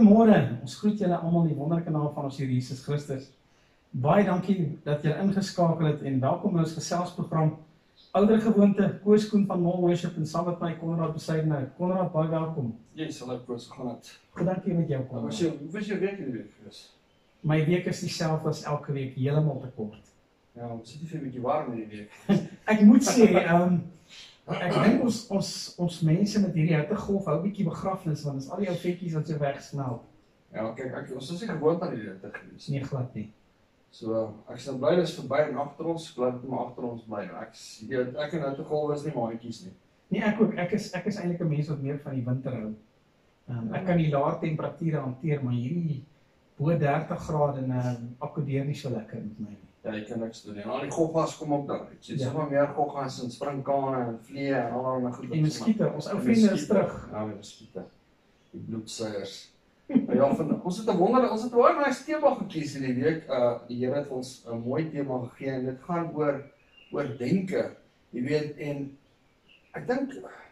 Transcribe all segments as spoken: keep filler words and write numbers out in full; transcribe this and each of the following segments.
Goeiemôre, ons groet julle almal in die wonderlike naam van ons Here Jesus Christus. Baie dankie dat julle ingeskakel het en welkom in ons geselsprogram Ouder Gewoonte, Koos Koen van Mall Worship en saam met my Konrad Besuidenhout. Konrad, baie welkom. Yes, hallo Koos, hoe gaan dit? Goed, dankie met jou, Konrad. Hoe was jou week hierdie week gewees? My week is dieselfde as elke week, heeltemal te kort. Ja, ons sit nie vir 'n bietjie warm hierdie week. Ek moet sê, um, ek dink ons, ons, ons mense met hierdie hittegolf hou 'n bietjie begrafnis, want is al die ou vetjies wat so wegsmelt. Ja, kyk, ek, ons is nie gewoond aan hierdie hitte gewees. Nee, glad nie. So, ek is nou bly dit is verby en agter ons, bly dit maar agter ons bly. Ek weet ek en hittegolf is nie maatjies nie. Nee, ek ook. Ek is ek is eintlik 'n mens wat meer van die winter hou. Um, ek kan die lae temperature hanteer, maar hierdie bo dertig grade en uh, akkoordeer nie so lekker met my nie. Ja, jy kan niks doen nie. En al die goggas kom op daar. Jy Ja. sien maar meer goggas en springkane en vliee en al daai goed. Die muskiete, ons ou En vriende is muskiete. terug. Ja, die muskiete. Die bloedsuigers. Ja, van, ons het 'n wonder, ons het 'n baie nice tema gekies hierdie week. Uh die Here het ons 'n mooi tema gegee en dit gaan oor oor denke. Jy weet, en ek dink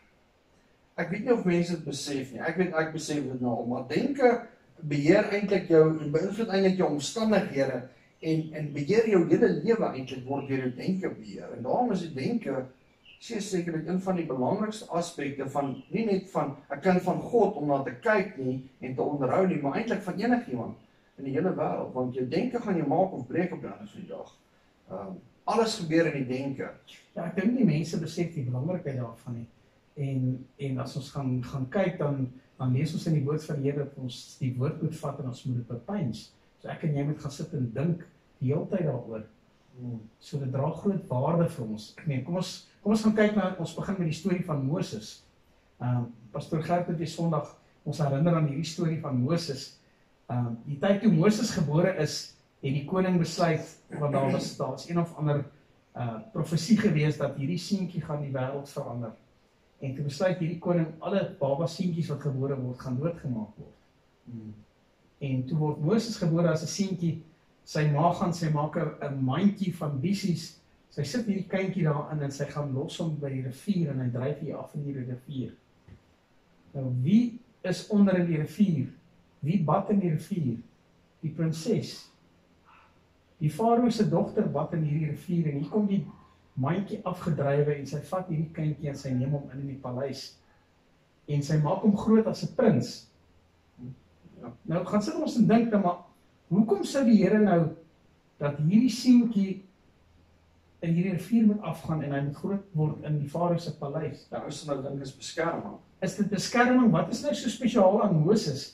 ek weet nie of mense dit besef nie. Ek weet ek besef dit nou al, maar denke beheer eintlik jou en beïnvloed eintlik jou omstandighede en en beheer jou hele lewe eintlik word deur jou denke beheer. En daarom is die denke sekerlik een van die belangrikste aspekte van nie net van 'n kind van God om na te kyk nie en te onderhou nie, maar eintlik van enigiemand in die hele wêreld, want jou denke gaan jou maak of breek op die einde van die dag. Um, alles gebeur in die denke. Ja, ek dink die mense besef die belangrikheid daarvan nie. En en as ons gaan gaan kyk dan dan lees ons in die woord van die Here dat ons die woord moet vat en ons moet dit bepeins. So ek en jy moet gaan sit en dink die hele tyd daaroor. Hmm. So dit dra groot waarde vir ons. Nee, kom ons kom ons gaan kyk na ons begin met die storie van Moses. Ehm um, Pastoor Gert het die Sondag ons herinner aan hierdie storie van Moses. Ehm um, die tyd toe Moses gebore is, het die koning besluit, want daar was daar was een of ander uh profesie gewees dat hierdie seentjie gaan die wêreld verander. En toe besluit hierdie koning alle baba seentjies wat gebore word gaan doodgemaak word. Hmm. En toe word Moses gebore as 'n seentjie. Sy ma gaan sy maak 'n mandjie van bissies. Sy sit hierdie kindjie daarin en sy gaan los hom by die rivier en hy dryf hier af in hierdie rivier. Nou wie is onder in die rivier? Wie bad in die rivier? Die prinses. Die farao se dogter bad in hierdie rivier en hier kom die mandjie afgedrywe en sy vat hierdie kindjie en sy neem hom in in die paleis. En sy maak hom groot as 'n prins. Ja. Nou gaan sit ons en dink nou maar hoekom sou die Here nou dat hierdie seentjie in hierdie rivier moet afgaan en hy moet groot word in die farao se paleis? Ja, ons nou dink is beskerming. Is dit beskerming? Wat is nou so spesiaal aan Moses?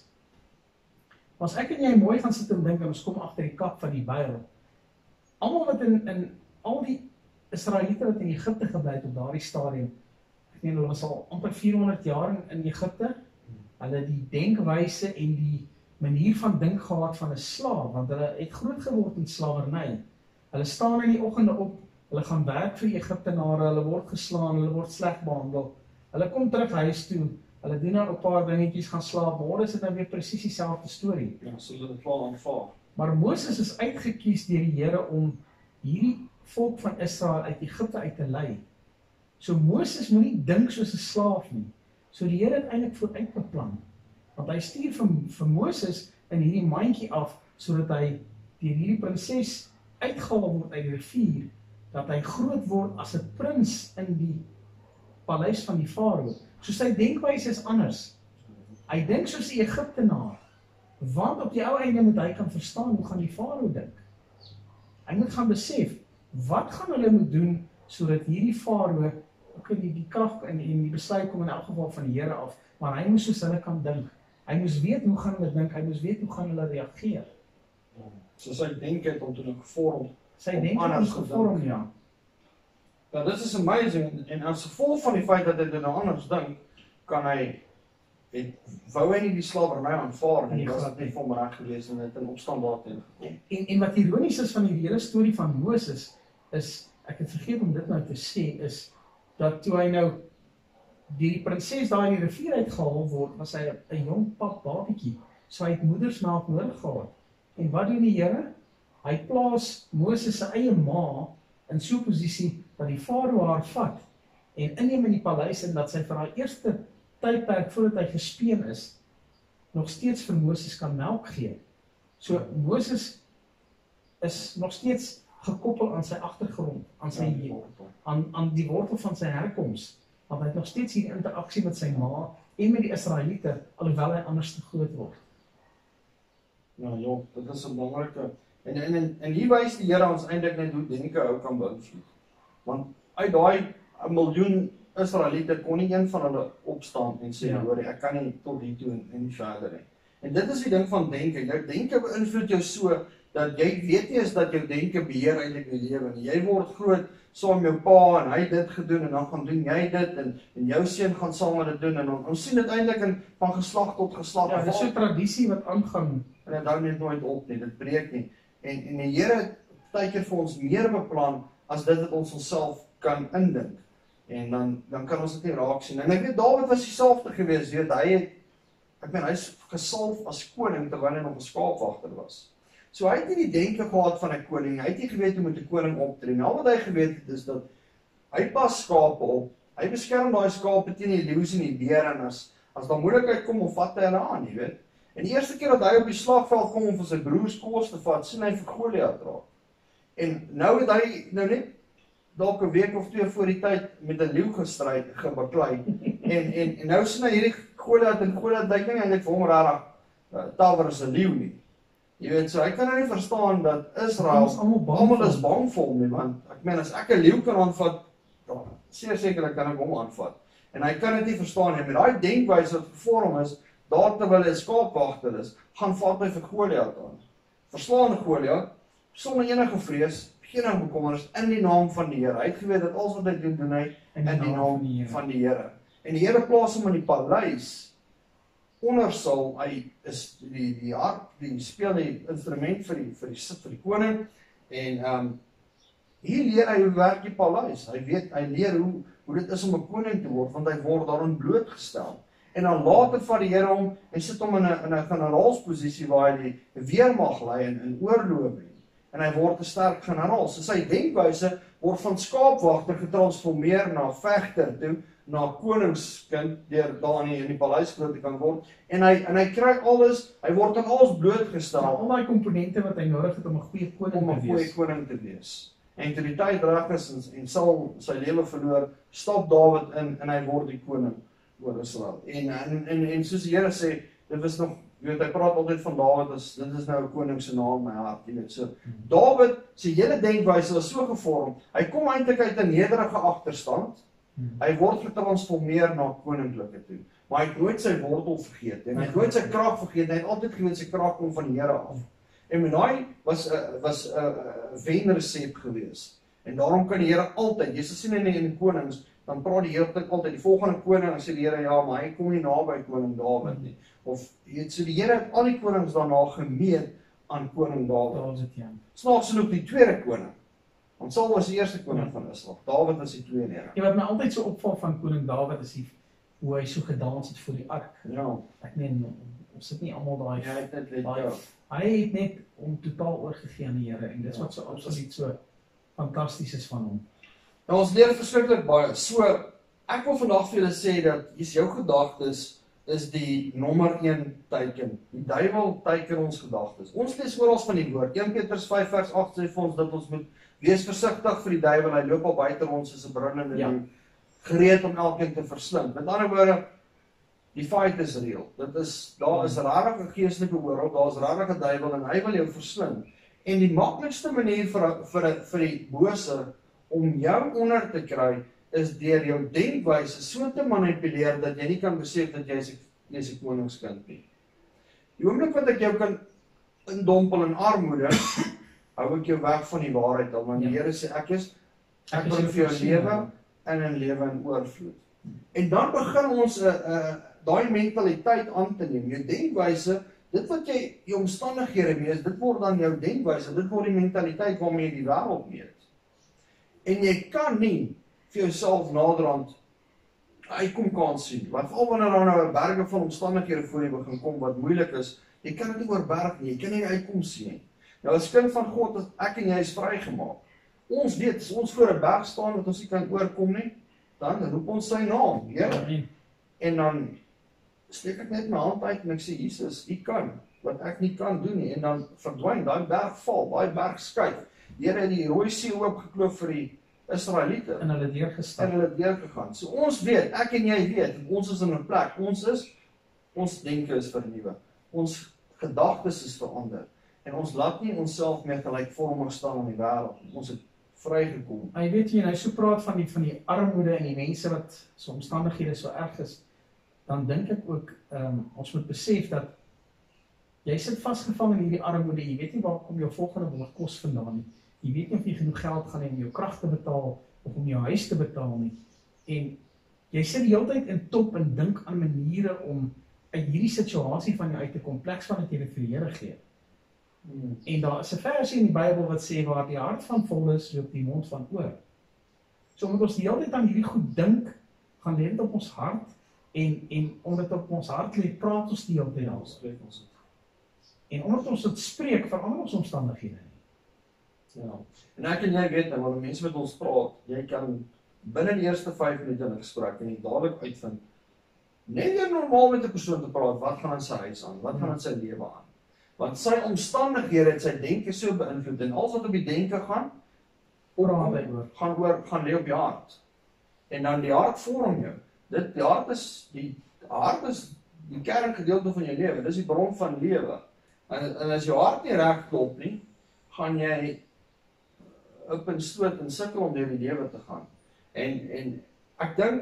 As ek en jy mooi gaan sit en dink en ons kom agter die kap van die Bybel. Almal wat in in al die Israeliete wat in Egipte gebly het op daardie stadium. Ek meen hulle was al amper vierhonderd jaar in, in Egipte. Hulle die denkwyse en die manier van dink gehad van 'n slaaf, want hulle het groot geword in slawerny. Hulle staan in die oggende op, hulle gaan werk vir die Egiptenare, hulle word geslaan, hulle word sleg behandel. Hulle kom terug huis toe, hulle doen nou 'n paar dingetjies, gaan slaap, môre is dit nou weer presies dieselfde storie. Ja, so hulle het klaar aanvaar. Maar Moses is uitgekies deur die Here om hierdie volk van Israel uit Egipte uit te lei. So Moses moenie dink soos 'n slaaf nie. So die Here het eintlik vooruit beplan. Want hy stuur vir, vir Moses in hierdie mandjie af, sodat hy deur hierdie prinses uitgehaal word uit die rivier, dat hy groot word as 'n prins in die paleis van die farao. So sy denkwyse is anders. Hy dink soos 'n Egiptenaar. Want op die ou einde moet hy kan verstaan hoe gaan die farao dink. Hy moet gaan besef, wat gaan hulle moet doen sodat hierdie farao ook in die, die krag en die, die besluit kom in elk geval van die Here af, maar hy moes soos hulle kan dink. Hy moes weet hoe gaan hulle dink, hy moes weet hoe gaan hulle reageer. So sy denke het hom toe gevorm. Sy Om denke anders is te gevorm, dink. ja. Nou, dit is amazing, en as gevolg van die feit dat hy dit nou anders dink, kan hy, het, wou hy nie die slawerny aanvaar nie, Nee, was glad dit nie vir hom reg gewees en het in opstand daarteen gekom. En, en wat ironies is van die hele storie van Moses, is, ek het vergeet om dit nou te sê, is, dat toe hy nou, die prinses daar in die rivier uitgehaal word, was hy 'n jong pap babietjie, so hy het moedersmelk nodig gehad. En wat doen die Here? Hy plaas Moses se eie ma in so 'n posisie dat die farao haar vat en inneem in die paleis en dat sy vir haar eerste tydperk voordat hy gespeen is, nog steeds vir Moses kan melk gee. So Moses is nog steeds gekoppel aan sy agtergrond, aan sy Ja, aan aan die wortel van sy herkoms, want hy het nog steeds hier interaksie met sy ma en met die Israeliete, alhoewel hy anders te groot word. Ja, ja, dit is 'n belangrike. En en en, en hier wys die Here ons eintlik net hoe denke ou kan beïnvloed. Want uit daai 'n miljoen Israeliete kon nie een van hulle opstaan en sê, Ja. hoor, ek kan nie tot hier toe en, en nie verder nie. En dit is die ding van denke. Jou denke beïnvloed jou so dat jy weet nie eens dat jou denke beheer eintlik die lewe nie. Jy word groot saam met jou pa en hy het dit gedoen en dan gaan doen jy dit en en jou seun gaan saam met dit doen en on, ons sien dit eintlik in van geslag tot geslag. Ja, dit is so 'n tradisie wat aangaan. En dit hou net nooit op nie, dit breek nie. En en die Here het baie keer vir ons meer beplan as dit wat ons onsself kan indink. En dan dan kan ons dit nie raak sien. En ek weet Dawid was dieselfde geweest, weet hy het ek meen hy's gesalf as koning terwyl hy nog 'n skaapwagter was. So hy het nie die denke gehad van 'n koning. Hy het nie geweet hoe moet 'n koning optree nie. Al wat hy geweet het is dat hy pas skape op. Hy beskerm daai skape teen die leeu's en die beere en as as daar moeilikheid kom of vat hy hulle aan, jy weet. En die eerste keer dat hy op die slagveld kom om vir sy broers kos te vat, sien hy vir Goliat raak. En nou het hy nou net dalk 'n week of twee voor die tyd met 'n leeu gestry gebaklei. en en en nou sien hy hierdie Goliat en Goliat dink nie eintlik vir hom regtig uh, tawer is 'n leeu nie. Jy weet, so hy kan nou nie verstaan dat Israel Ons almal bang almal vir is bang vir hom nie, want ek meen as ek 'n leeu kan aanvat, dan seker sekerlik kan ek hom aanvat. En hy kan dit nie verstaan nie. Met daai denkwyse wat gevorm is, daar terwyl hy 'n skaapwagter is, gaan vat hy vir Goliat aan. Verslaan Goliat sonder enige vrees, geen bekommernis in die naam van die Here. Hy het geweet dat alles wat hy doen, doen hy in die naam van die Here. En die Here plaas hom in die paleis onder Saul. Hy is die die harp, die speel die instrument vir die vir die sit vir die koning en ehm um, hier leer hy hoe werk die paleis. Hy weet hy leer hoe hoe dit is om 'n koning te word, want hy word daarin blootgestel. En dan later vat die Here hom en sit hom in 'n in 'n generaalsposisie waar hy die weermag lei in in oorloë wen. En hy word 'n sterk generaal. So sy denkwyse word van skaapwagter getransformeer na vegter toe, na koningskind deur daar in die, in die paleis groot te kan word. En hy en hy kry alles, hy word aan alles blootgestel al daai komponente wat hy nodig het om 'n goeie koning om 'n te goeie wees. koning te wees. En toe die tyd reg is en, en Saul sy lewe verloor, stap Dawid in en hy word die koning oor Israel. En en en, en soos die Here sê, dit was nog, jy weet, hy praat altyd van Dawid as dit is nou 'n koning se naam in my hart, jy weet. So hmm. Dawid se hele denkwyse was so gevorm. Hy kom eintlik uit 'n nederige agterstand. Hmm. Hy word getransformeer na koninklike toe. Maar hy het nooit sy wortel vergeet en hy het nooit sy krag vergeet. Hy het altyd geweet sy krag kom van die Here af. En Menai was 'n uh, was 'n uh, wenresep geweest. En daarom kan die Here altyd, jy sal sien in die, in die konings, dan praat die Here altyd die volgende koning en sê die Here ja, maar hy kom nie naby koning Dawid nie. Of jy weet, so die Here het al die konings daarna gemeet aan koning Dawid. Dawid ja. Snaaks genoeg die tweede koning. Want Saul was die eerste koning van Israel. Dawid was die tweede. Ja, wat my altyd so opval van koning Dawid is die hoe hy so gedans het voor die ark. Ja. Ek meen ons sit nie almal daai Ja, het net daai ja. hy het net om totaal oorgegee aan die Here en dit is wat so absoluut so fantasties is van hom. Nou ons leer verskriklik baie. So ek wil vandag vir julle sê dat jy's jou gedagtes is die nommer een teiken. Die duiwel teiken ons gedagtes. Ons lees oral van die woord. Eerste Petrus vyf vers agt sê vir ons dat ons moet wees versigtig vir die duiwel. Hy loop al buite ons soos 'n brullende leeu, gereed om elkeen te verslind. Met ander woorde, die fight is real. Dit is daar is regtig 'n geestelike oorlog, daar is regtig 'n duiwel en hy wil jou verslind. En die maklikste manier vir vir vir die bose om jou onder te kry is deur jou denkwyse so te manipuleer dat jy nie kan besef dat jy is 'n jy's 'n koningskind nie. Die oomblik wat ek jou kan indompel in armoede, hou ek jou weg van die waarheid al, want die Here sê ek is ek bring vir jou lewe en 'n lewe in oorvloed. En dan begin ons 'n uh, uh, daai mentaliteit aan te neem. Jou denkwyse, dit wat jy jou omstandighede mees, dit word dan jou denkwyse, dit word die mentaliteit waarmee jy die wêreld meet. En jy kan nie vir jouself naderhand uitkom kan sien. Want al wanneer daar nou 'n berge van omstandighede voor jy begin kom wat moeilik is, jy kan dit nie oorberg nie, jy kan nie uitkom sien nie. Nou as kind van God, as ek en jy is vrygemaak. Ons weet, as ons voor 'n berg staan wat ons nie kan oorkom nie, dan roep ons sy naam, Here. En dan steek ek net my hand uit en ek sê, Jesus, U kan, wat ek nie kan doen nie, en dan verdwyn, daai berg val, daai berg skuif. Die Here het die Rooi See oopgekloof vir die Israeliete, En hulle en deurgestap. hulle het deurgegaan. So ons weet, ek en jy weet, ons is in 'n plek, ons is, ons denke is vernuwe, ons gedagtes is verander, en ons laat nie onsself meer gelykvormig staan in die wêreld, ons het vrygekom. Maar jy weet jy, en hy so praat van die, van die armoede en die mense wat so omstandighede so erg is, dan dink ek ook, um, ons moet besef dat jy sit vasgevang in hierdie armoede, jy weet nie waar kom jou volgende bord kos vandaan nie, jy weet nie of jy genoeg geld gaan hê om jou krag te betaal, of om jou huis te betaal nie, en jy sit die hele tyd in top en dink aan maniere om uit hierdie situasie van jou uit te kom, pleks van dat jy dit vir die Here gee. Hmm. En daar is 'n versie in die Bybel wat sê, waar die hart van vol is, loop die mond van oor. So omdat ons die hele tyd aan hierdie goed dink, gaan lê dit op ons hart, en, en omdat op ons hart lê, praat ons die hele tyd daaroor. Spreek ons het. En omdat ons dit spreek, verander ons omstandighede nie. Ja. En ek en jy weet nou, wanneer mense met ons praat, jy kan binne die eerste vyf minute in 'n gesprek en jy dadelik uitvind, net weer normaal met 'n persoon te praat, wat gaan in sy huis aan, wat gaan in sy lewe aan. Want sy omstandighede het sy denke so beïnvloed, en alles wat op die denke gaan, Praat hy oor. gaan oor, gaan lê op die hart. En dan die hart vorm jou. Dit, die hart is, die hart is die kerngedeelte van jou lewe, dis die bron van lewe. En, en as jou hart nie reg klop nie, gaan jy op en stoot en sukkel om deur die lewe te gaan. En, en ek dink,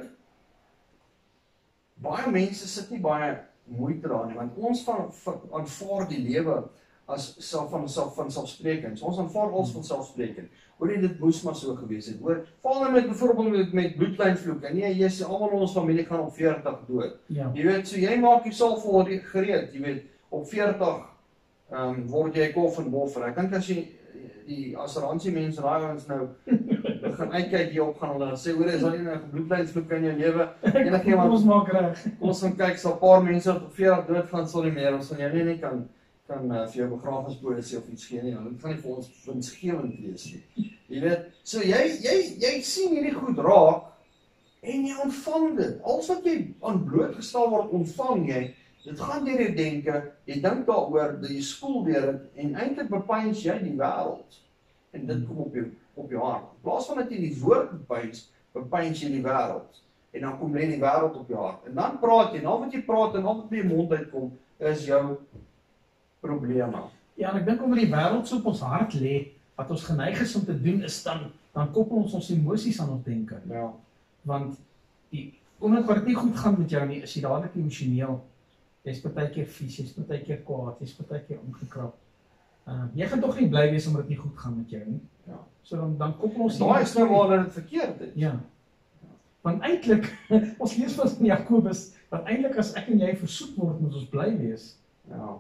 baie mense sit nie baie moeite daarin nie, want ons van, van, aanvaar die lewe as self van self van selfsprekend. Ons aanvaar alles van selfsprekend. Hoor jy, dit moes maar so gewees het. Hoor, val nou met byvoorbeeld met, met bloedlynvloeke. Nee, jy sê almal in ons familie gaan op veertig dood. Ja. Jy weet, so jy maak jouself vol gereed, jy weet, op veertig um, word jy kof en boffer. Ek dink as jy die assuransie mense raai ons nou begin uitkyk hier op gaan hulle sê, hoor, is daar nie 'n bloedlynvloek in jou lewe? Enigiemand Ons maak reg. Kom ons gaan kyk, so 'n paar mense wat op veertig dood gaan sal nie meer, ons van jou nie, nie kan kan uh, vir jou begrafnispolisie of iets gee nie, want dit gaan nie vir ons winsgewend wees nie. Jy weet, so jy jy jy sien hierdie goed raak en jy ontvang dit. Alles wat jy aan blootgestel word, ontvang jy. Dit gaan deur jou denke, jy dink daaroor, jy spoel deur dit en eintlik bepeins jy die wêreld. En dit kom op jou op jou hart. In plaas van dat jy die woord bepeins, bepeins jy die wêreld. En dan kom lê die wêreld op jou hart. En dan praat jy, en al wat jy praat en al wat by jou mond uitkom, is jou probleme. Ja, en ek dink omdat die wêreld so op ons hart lê, wat ons geneig is om te doen, is dan, dan koppel ons ons emosies aan ons denke. Ja. Want die, omdat wat dit nie goed gaan met jou nie, is jy dadelik emosioneel. Jy's partykeer vies, jy's partykeer kwaad, jy's partykeer omgekrap. Uh, jy gaan tog nie bly wees omdat dit nie goed gaan met jou nie. Ja. So dan dan koppel ons Daai is nou waar dit verkeerd is. Ja. Want eintlik, ons lees van Jakobus, dat eintlik as ek en jy versoek word, moet ons bly wees. Ja.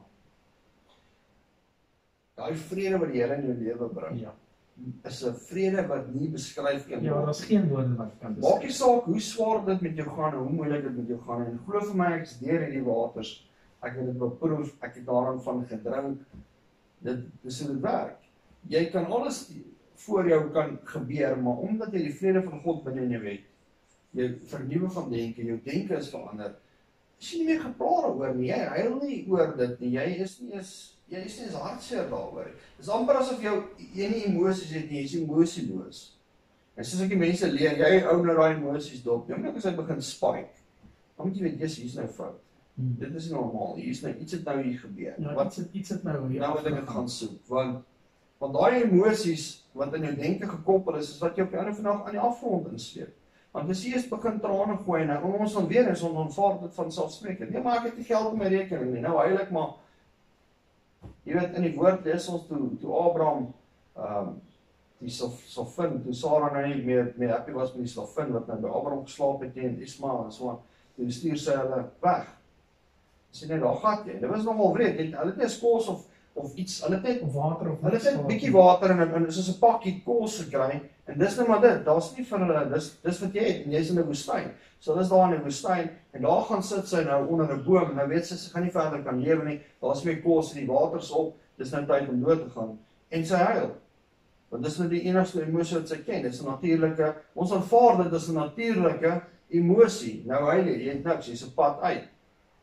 Daai vrede wat die Here in jou lewe bring, Ja. is 'n vrede wat nie beskryf kan Ja, word. daar's geen woorde wat kan Maak beskryf. nie saak hoe swaar dit met jou gaan en hoe moeilik dit met jou gaan en glo vir my, ek is deur hierdie waters. Ek het dit beproef, ek het daaraan van gedrink. Dit dis hoe dit werk. Jy kan alles voor jou kan gebeur, maar omdat jy die vrede van God binne in jou het, jou vernuwe van denke, jou denke is verander. Is jy nie meer gepla daaroor nie, jy huil nie oor dit nie, jy is nie eens jy is nie eens hartseer daaroor. Dis amper asof jou jy nie emosies het nie, jy is emosieloos. En soos ek die mense leer, jy hou nou daai emosies dop. Jy moet as hy begin spike. Dan moet jy weet, jy's hier's nou fout. Hmm. Dit is normaal. Hier's nou iets het nou hier gebeur. Ja, Wat iets het, iets het nou hier nou moet ek dit afgegaan. gaan soek, want want daai emosies wat in jou denke gekoppel is, is wat jou op die einde van die dag aan die afgrond insleep. Want as jy eens begin trane gooi en nou ons dan weer is ons aanvaar dit van selfsprekend. Nee, maar ek het nie geld op my rekening nie. Nou heilig maar jy weet in die woord lees ons toe toe Abraham ehm um, die Sofin, toe Sarah nou nie meer meer happy was met die Sofin wat nou by Abraham geslaap het teen Ismael en so aan, toe stuur sy hulle weg. Sê net daar gat jy. Dit was nogal wreed. Hulle het net kos of of iets, hulle het net Of water of hulle het net 'n bietjie water en en soos 'n pakkie kos gekry en dis nou maar dit. Daar's nie vir hulle dis dis wat jy het en jy's in 'n woestyn. So hulle is daar in 'n woestyn en daar gaan sit sy nou onder 'n boom. Nou weet sy sy gaan nie verder kan lewe nie. Daar's meer kos en die water's op. Dis nou tyd om dood te gaan en sy huil. Want dis nou die enigste emosie wat sy ken. Dis 'n natuurlike, ons aanvaar dit as 'n natuurlike emosie. Nou huil jy, jy het niks, jy's op pad uit.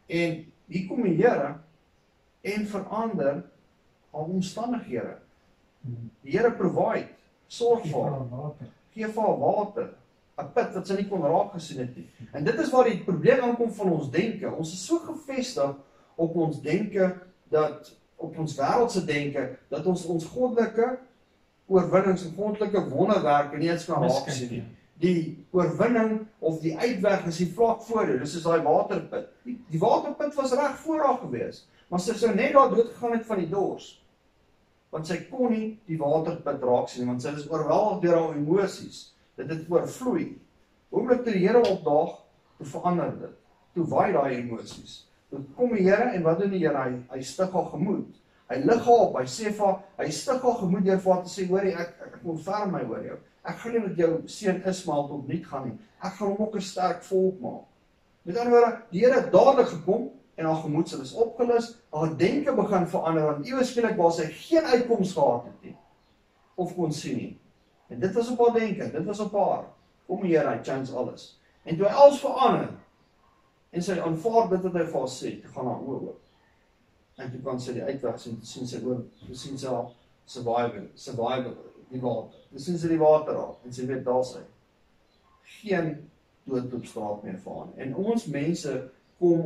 En hier kom die Here en verander al omstandighede. Die Here provide, sorg vir haar, gee vir haar water, 'n put wat sy nie kon raak gesien het nie. En dit is waar die probleem aankom van ons denke. Ons is so gefestig op ons denke, dat op ons wêreldse denke, dat ons ons goddelike oorwinnings en goddelike wonderwerke nie eens kan raak sien nie. Die oorwinning of die uitweg is die vlak voor jou, dis is daai waterput. Die, die waterput was reg voor haar gewees, maar sy sou net daar dood gegaan het van die dors. Want sy kon nie die waterput raak sien, want sy is oorweldig deur haar emosies. Dit het oorvloei. Oomblik toe die Here opdaag, toe verander dit. Toe waai daai emosies. Toe kom die Here en wat doen die Here? Hy, hy stig haar gemoed. Hy lig haar op, hy sê vir haar, hy stig haar gemoed deur vir haar te sê, hoorie, ek, ek, ek ontferm my oor jou. Ek gaan nie met jou seun Ismael tot niet gaan nie. Ek gaan hom ook 'n sterk volk maak. Met ander woorde, die Here het dadelik gekom en haar gemoedsel is opgelus, haar denke begin verander, want ewe skielik waar sy geen uitkoms gehad het nie, of kon sien nie. En dit was op haar denke, dit was op haar. Kom die Here, hy change alles. En toe hy alles verander, en sy aanvaar dit wat hy vir haar sê, toe gaan haar oë oop. En toe kan sy die uitweg sien, toe sien sy oor, toe sien sy haar survival, survival, die water. Toe sien sy die water al, en sy weet daar sy. Geen dood op straat meer vir haar. En ons mense kom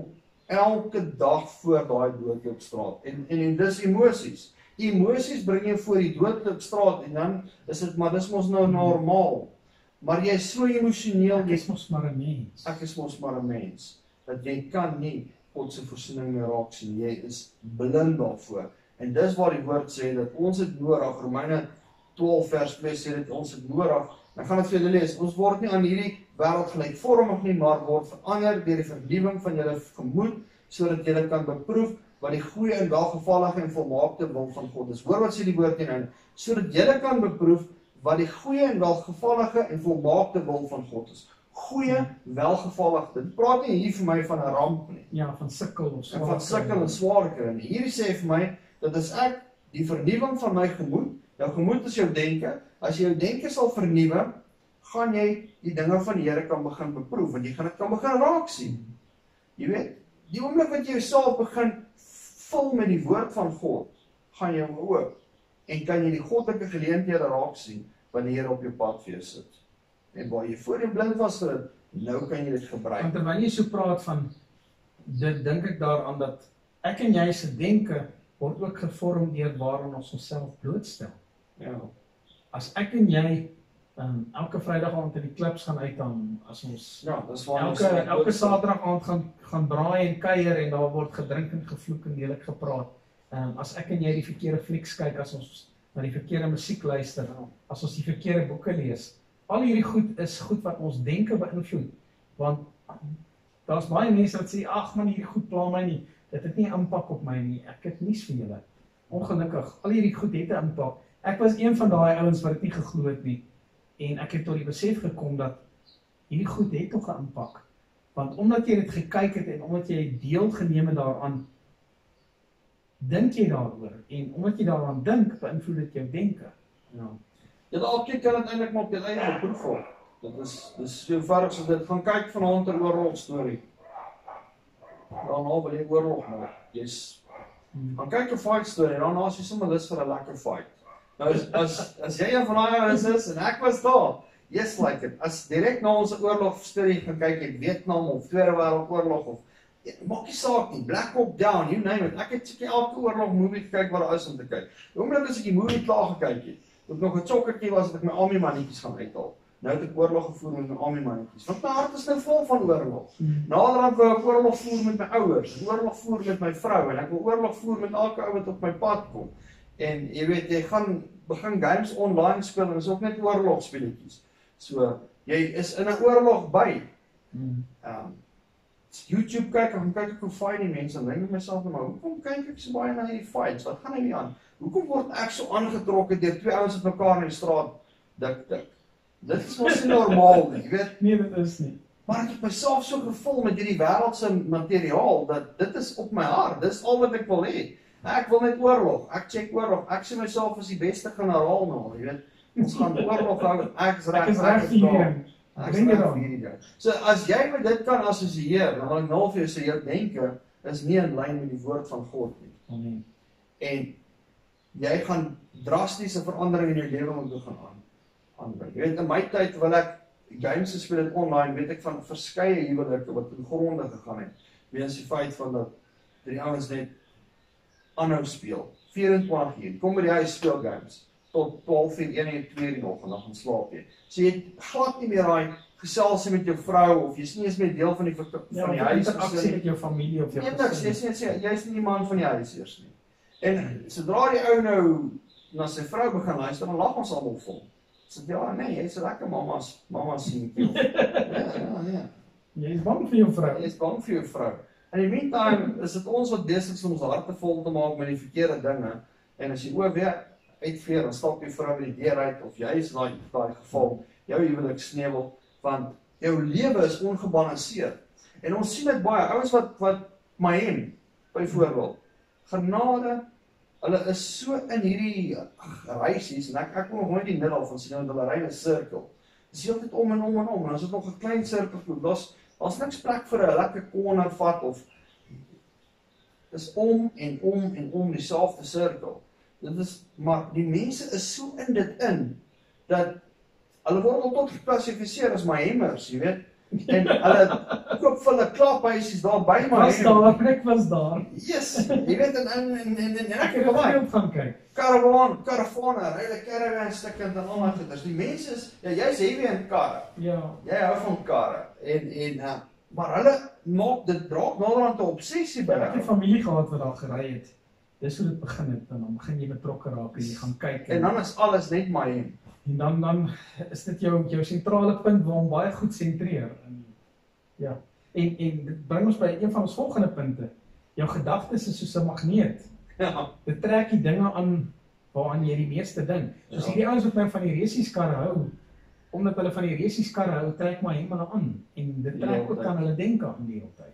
elke dag voor daai dood op straat. En, en, en dis emosies. Emosies bring jy voor die dood op straat, en dan is dit, maar dis mos nou normaal. Maar jy is so emosioneel, Ek is mos maar 'n mens. Ek is mos maar 'n mens, dat jy kan nie God se voorsiening meer raak sien. Jy is blind daarvoor. En dis waar die woord sê, dat ons het nodig, Romeine twaalf vers twee sê dit, ons het nodig, ek gaan dit vir julle lees, ons word nie aan hierdie wêreld gelykvormig nie, maar word verander deur die vernuwing van julle gemoed, sodat julle kan beproef wat die goeie en welgevallige en volmaakte wil van God is. Hoor wat sê die woord hierin, sodat julle kan beproef wat die goeie en welgevallige en volmaakte wil van God is. Goeie, welgevallige. Dit praat nie hier vir my van 'n ramp nie. Ja, van sukkel of En van sukkel en swaar kry nie. Hier sê vir my dat as ek die vernuwing van my gemoed, jou gemoed is jou denke, as jy jou denke sal vernuwe, gaan jy die dinge van die Here kan begin beproef, want jy gaan dit kan begin raak sien. Jy weet, die oomblik wat jy jouself begin vul met die woord van God, gaan jy oop en kan jy die goddelike geleenthede raak sien wanneer die Here op jou pad vir jou sit. En waar jy voorheen blind was vir dit, nou kan jy dit gebruik. Want terwyl jy so praat van dit, dink ek daaraan dat ek en jy se denke word ook gevorm deur waaraan ons onsself blootstel. Ja. As ek en jy um, elke Vrydag aand in die klubs gaan uithang, as ons Ja, dis waar elke, elke Saterdag aand gaan, gaan braai en kuier en daar word gedrink en gevloek en lelik gepraat. Um, as ek en jy die verkeerde flieks kyk, as ons na die verkeerde musiek luister, as ons die verkeerde boeke lees, al hierdie goed is goed wat ons denke beïnvloed. Want daar's baie mense wat sê, ag man, hierdie goed pla my nie. Dit het nie 'n impak op my nie. Ek het nuus vir julle. Ongelukkig, al hierdie goed het 'n impak. Ek was een van daai ouens wat dit nie geglo het nie. En ek het tot die besef gekom dat hierdie goed het tog 'n impak. Want omdat jy dit gekyk het en omdat jy deel geneem het daaraan, dink jy daaroor. En omdat jy daaraan dink, beïnvloed dit jou denke. Ja. Dit alkeen kan dit eintlik maar op jou eie beproef word. Dit is dis so eenvoudig so dit gaan kyk vanaand 'n oorlogstorie. Daarna wil jy oorlog nou. Jy's gaan kyk 'n fight storie en daarna as jy sommer lus vir 'n lekker fight. Nou as as, as jy een van daai ouens is en ek was daar, yes like it. As direk na ons oorlogstorie gaan kyk, jy Vietnam of Tweede Wêreldoorlog of maak nie saak nie, Black Hawk Down, you name it. Ek het seker elke oorlog movie gekyk wat daar is om te kyk. Die oomblik as ek die movie klaar gekyk het, toe ek nog 'n chokkertjie was, het ek my army mannetjies gaan uithaal. Nou het ek oorlog gevoer met my army mannetjies. Want my hart is nou vol van oorlog. Hmm. Naderhand wou ek oorlog voer met my ouers, oorlog voer met my vrou en ek wil oorlog voer met elke ou wat op my pad kom. En jy weet, jy gaan begin games online speel en is ook net oorlogspeletjies. So, jy is in 'n oorlog by. Hmm. Um, YouTube kyk, ek gaan kyk ek hoe fight die mense, en dink ek myself, maar hoekom kyk ek so baie na hierdie fights? Wat gaan hy nie aan? Hoekom word ek so aangetrokke deur twee ouens wat mekaar in die straat dik dik? Dit is mos nie normaal nie, jy weet. Nee, dit is nie. Maar ek het myself so gevul met hierdie wêreldse materiaal, dat dit is op my hart, dis al wat ek wil hê. Ek wil net oorlog, ek check oorlog, ek sien myself as die beste generaal nou, jy weet. Ons gaan oorlog hou, ek is reg, Ek is reg hierin. Ek is reg vir hierdie ding. So as jy met dit kan assosieer, dan wil ek nou vir jou sê, jou denke is nie in lyn met die woord van God nie. Amen. En jy gaan drastiese verandering in jou lewe moet begin aan aanbring. Jy weet, in my tyd wil ek games gespeel het online, weet ek van verskeie huwelike wat in gronde gegaan het, weens die feit van dat die ouens net aanhou speel, vyf-en-twintig uur, kom by die huis speel games, tot twaalf uur, een uur, twee uur nog, en dan gaan slaap jy. So jy het glad nie meer daai geselsie met jou vrou, of jy is nie eens meer deel van die, van Ja, die want huis. interaksie met jou familie of jou Nee, niks, jy gesin. is nie, jy is nie die man van die huis eers nie. En sodra die ou nou na sy vrou begin luister, dan lag ons almal vol. Sê, ja, nee, jy is lekker mama's, mama's seentjie. Ja, ja, ja. Jy is bang vir jou vrou. Jy is bang vir jou vrou. In die meantime is dit ons wat besig is om ons harte vol te maak met die verkeerde dinge. En as jy oor weer uitveer, dan stap jy vrou by die deur uit, of jy is daai daai geval, jou huwelik sneuwel, want jou lewe is ongebalanseerd. En ons sien dit baie, ouens wat, wat Mayhem, byvoorbeeld, genade, hulle is so in hierdie reisies, en ek, ek kom nog nooit die middel van sien, want hulle ry in 'n sirkel. Dis heeltyd om en om en om, en as dit nog 'n klein sirkel, daar's daar's niks plek vir 'n lekker corner vat, of dis om en om en om dieselfde sirkel. Dit is, maar die mense is so in dit in, dat hulle word al tot geklassifiseer as Mayhemmers, jy weet, en hulle koop vir hulle klaphuisies daar by Ek was Mayhem. daar, ek was daar. Yes, jy weet, en, en, en, en, en ek Ek het op gaan kyk. Caravan, caravane, ryle caravan stukkend en al daai goeders. Die mense is, ja, jy's heavy in karre. Ja, Jy hou van karre. En en uh, maar hulle maak dit draak naderhand 'n obsessie by ek het 'n hulle. familie gehad wat daar gery het. Dis hoe dit begin het, en dan begin jy betrokke raak en jy gaan kyk. En dan is alles net Mayhem. En dan dan is dit jou jou sentrale punt waar hom baie goed sentreer. En, ja. En en dit bring ons by een van ons volgende punte. Jou gedagtes is soos 'n magneet. Ja. Dit trek die dinge aan waaraan jy die meeste dink. Soos Ja. hierdie ouens wat nou van die resieskarre hou, omdat hulle van die resieskarre hou, trek maar hem hulle aan. En dit trek Ja, ook aan hulle denke aan die hele tyd.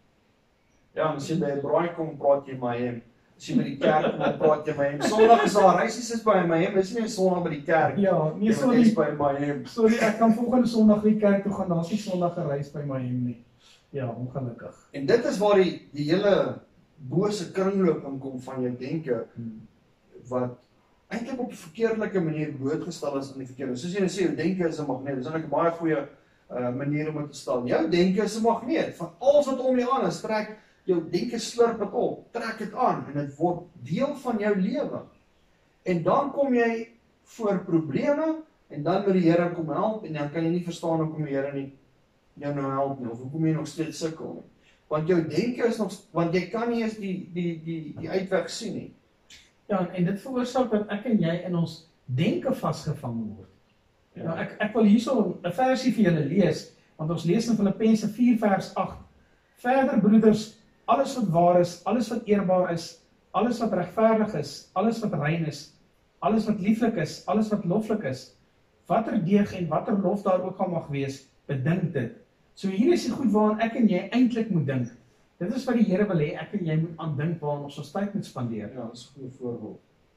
Ja, as jy by 'n braai kom, praat jy Mayhem. As jy by die kerk kom, praat jy Mayhem. Sondag is daar reisies is by Mayhem, is nie 'n Sondag by die kerk. Ja, nee, Jy sorry. is by Mayhem. Sorry, ek kan volgende Sondag weer kerk toe gaan, daar's nie Sondag gereis by my hem nie. Ja, ongelukkig. En dit is waar die die hele bose kringloop inkom van jou denke, Hmm. wat eintlik op 'n verkeerdelike manier blootgestel is aan die verkeerde. Soos jy nou sê, jou denke is 'n magneet. Dis eintlik 'n baie goeie uh, manier om dit te stel. Jou denke is 'n magneet. Van alles wat om jou aan is, trek jou denke slurp dit op, trek dit aan en dit word deel van jou lewe. En dan kom jy voor probleme en dan moet die Here kom help en dan kan jy nie verstaan hoekom die Here nie jou nou help nie of hoekom jy nog steeds sukkel nie. Want jou denke is nog, want jy kan nie eens die die die die uitweg sien nie. Ja, en dit veroorsaak dat ek en jy in ons denke vasgevang word. Ja. Nou, ek, ek wil hierso 'n versie vir julle lees, want ons lees in Filippense vier vers agt. Verder broeders, alles wat waar is, alles wat eerbaar is, alles wat regverdig is, alles wat rein is, alles wat lieflik is, alles wat loflik is, watter deeg en watter lof daar ook al mag wees, bedink dit. So hier is die goed waaraan ek en jy eintlik moet dink. Dit is wat die Here wil hê ek en jy moet aan dink waaraan ons ons tyd moet spandeer. Ja, dis 'n goeie voorbeeld.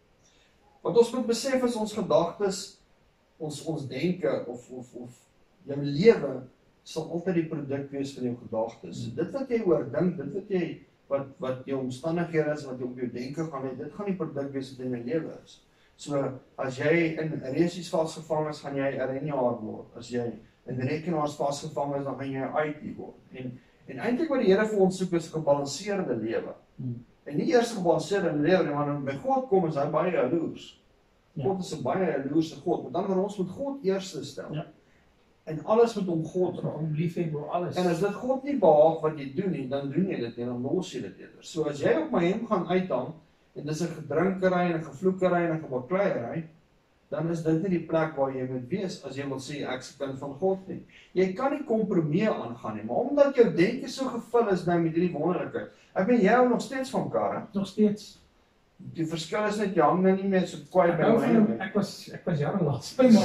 Wat ons moet besef is ons gedagtes, ons ons denke of of of jou lewe sal altyd die produk wees van jou gedagtes. Hmm. Dit wat jy oor dink, dit wat jy wat wat jou omstandighede is, wat jy op jou denke gaan hê, dit gaan die produk wees wat in jou lewe is. So as jy in resies vasgevang is, gaan jy 'n renjaer word. As jy in rekenaars vasgevang is, dan gaan jy 'n I T word. En en eintlik wat die Here vir ons soek is 'n gebalanseerde lewe. Hmm. En nie eers gebalanseerde lewe nie, maar by God kom is hy baie jaloers. Ja. God is 'n baie jaloerse God. Met ander woorde, ons moet God eerste stel. Ja. En alles met hom God dra. Om liefheb oor alles. En as dit God nie behaag wat jy doen nie, dan doen jy dit nie, dan los jy dit eerder. So as jy op my hem gaan uithang, en dis 'n gedrinkery en 'n gevloekery en 'n gebakleiery, dan is dit nie die plek waar jy moet wees as jy wil sê ek is 'n kind van God nie. Jy kan nie kompromie aangaan nie, maar omdat jou denke so gevul is nou met hierdie wonderlikheid. Ek weet jy hou nog steeds van karre. Nog steeds. Die verskil is net jy hang nou nie meer so kwaai Ek, by hou my van, nie. ek was ek was jare laas by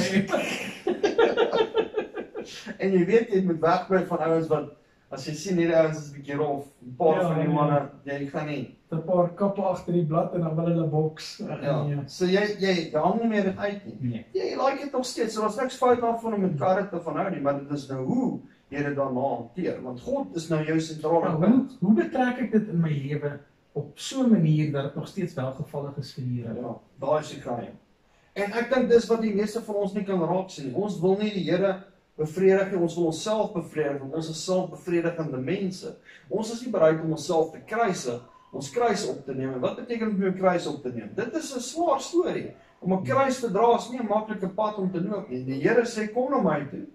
my. En jy weet jy moet wegbly van ouens wat as jy sien hierdie ouens is 'n bietjie rof, 'n paar Ja, van die ja. manne, jy gaan nie. 'n paar kappe agter die blad en dan wil hulle boks. Ja. Nee. So jy jy jy hang nie meer dit uit nie. Nee. Ja, jy like dit nog steeds. So daar's niks fout daarvan om met karre te van hou nie, maar dit is nou hoe jy dit daarna hanteer, want God is nou jou sentrale Nou, punt. hoe, hoe betrek ek dit in my lewe op so 'n manier dat dit nog steeds welgevallig is vir die Here? Ja, daar is die geheim. En ek dink dis wat die meeste van ons nie kan raak sien nie. Ons wil nie die Here bevredig nie, ons wil onsself bevredig, want ons is selfbevredigende mense. Ons is nie bereid om onsself te kruisig, ons kruis op te neem. En wat beteken om 'n kruis op te neem? Dit is 'n swaar storie. Om 'n kruis te dra is nie 'n maklike pad om te loop nie. Die Here sê kom na my toe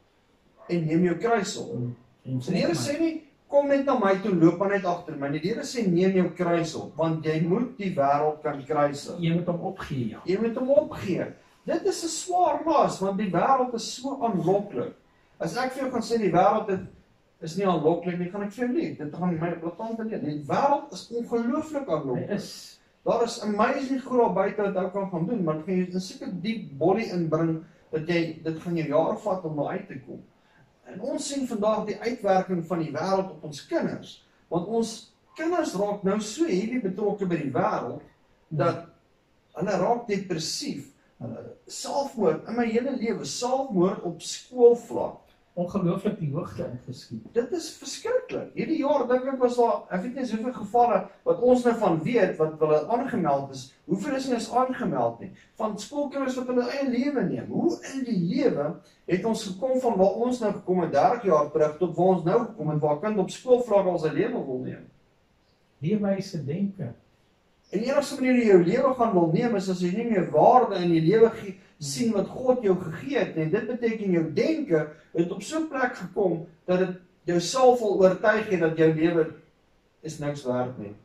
en neem jou kruis op. En So die Here sê nie kom net na my toe, loop maar net agter my. Die Here sê neem jou kruis op, want jy moet die wêreld kan kruisig. jy moet hom opgee, ja. Jy moet hom opgee. Dit is 'n swaar las, want die wêreld is so aanloklik. As ek vir jou gaan sê die wêreld het, is nie aanloklik nie, gaan ek vir jou leer. Dit gaan my platante leer. Die wêreld is ongelooflik Hy aanloklik. is, Daar is amazing goed daar buite wat ou kan gaan doen, maar dit gaan jy 'n sulke diep body inbring dat jy dit gaan jou jare vat om daar uit te kom. En ons sien vandag die uitwerking van die wêreld op ons kinders, want ons kinders raak nou so heavy betrokke by die wêreld dat hulle raak depressief. Hulle selfmoord in my hele lewe, selfmoord op skoolvlak. ongelooflik die hoogte ingeskiet. Dit is verskriklik. Hierdie jaar dink ek was daar, ek weet nie soveel gevalle wat ons nou van weet wat hulle aangemeld is. Hoeveel is nie is aangemeld nie? Van skoolkinders wat hulle eie lewe neem. Hoe in die lewe het ons gekom van waar ons nou gekom het dertig jaar terug tot waar ons nou gekom het waar 'n kind op skoolvlak al sy lewe wil neem? Leefwyse denke. En die enigste manier jy jou lewe gaan wil neem is as jy nie meer waarde in die lewe gee, sien wat God jou gegee het nie. Dit beteken jou denke het op so 'n plek gekom dat dit jou self wil oortuig het dat jou lewe is niks werd nie.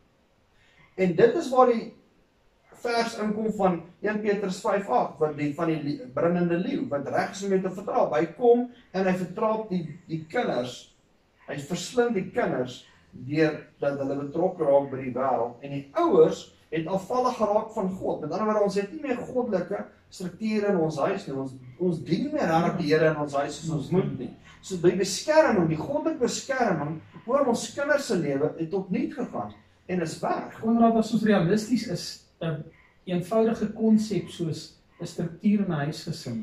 En dit is waar die vers inkom van Eerste Petrus vyf agt wat die van die brinnende leeu wat reg is om mee te vertrap. Hy kom en hy vertrap die die kinders. Hy verslind die kinders deur dat hulle betrokke raak by die wêreld en die ouers het afvallig geraak van God. Met ander woorde, ons het nie meer goddelike strukture in ons huis nie. Ons ons dien nie meer regtig die Here in ons huis soos ons moet nie. So die beskerming, die goddelike beskerming oor ons kinders se lewe het opnuut gegaan en is weg. Omdat as ons realisties is, 'n eenvoudige konsep soos 'n struktuur in 'n huisgesin.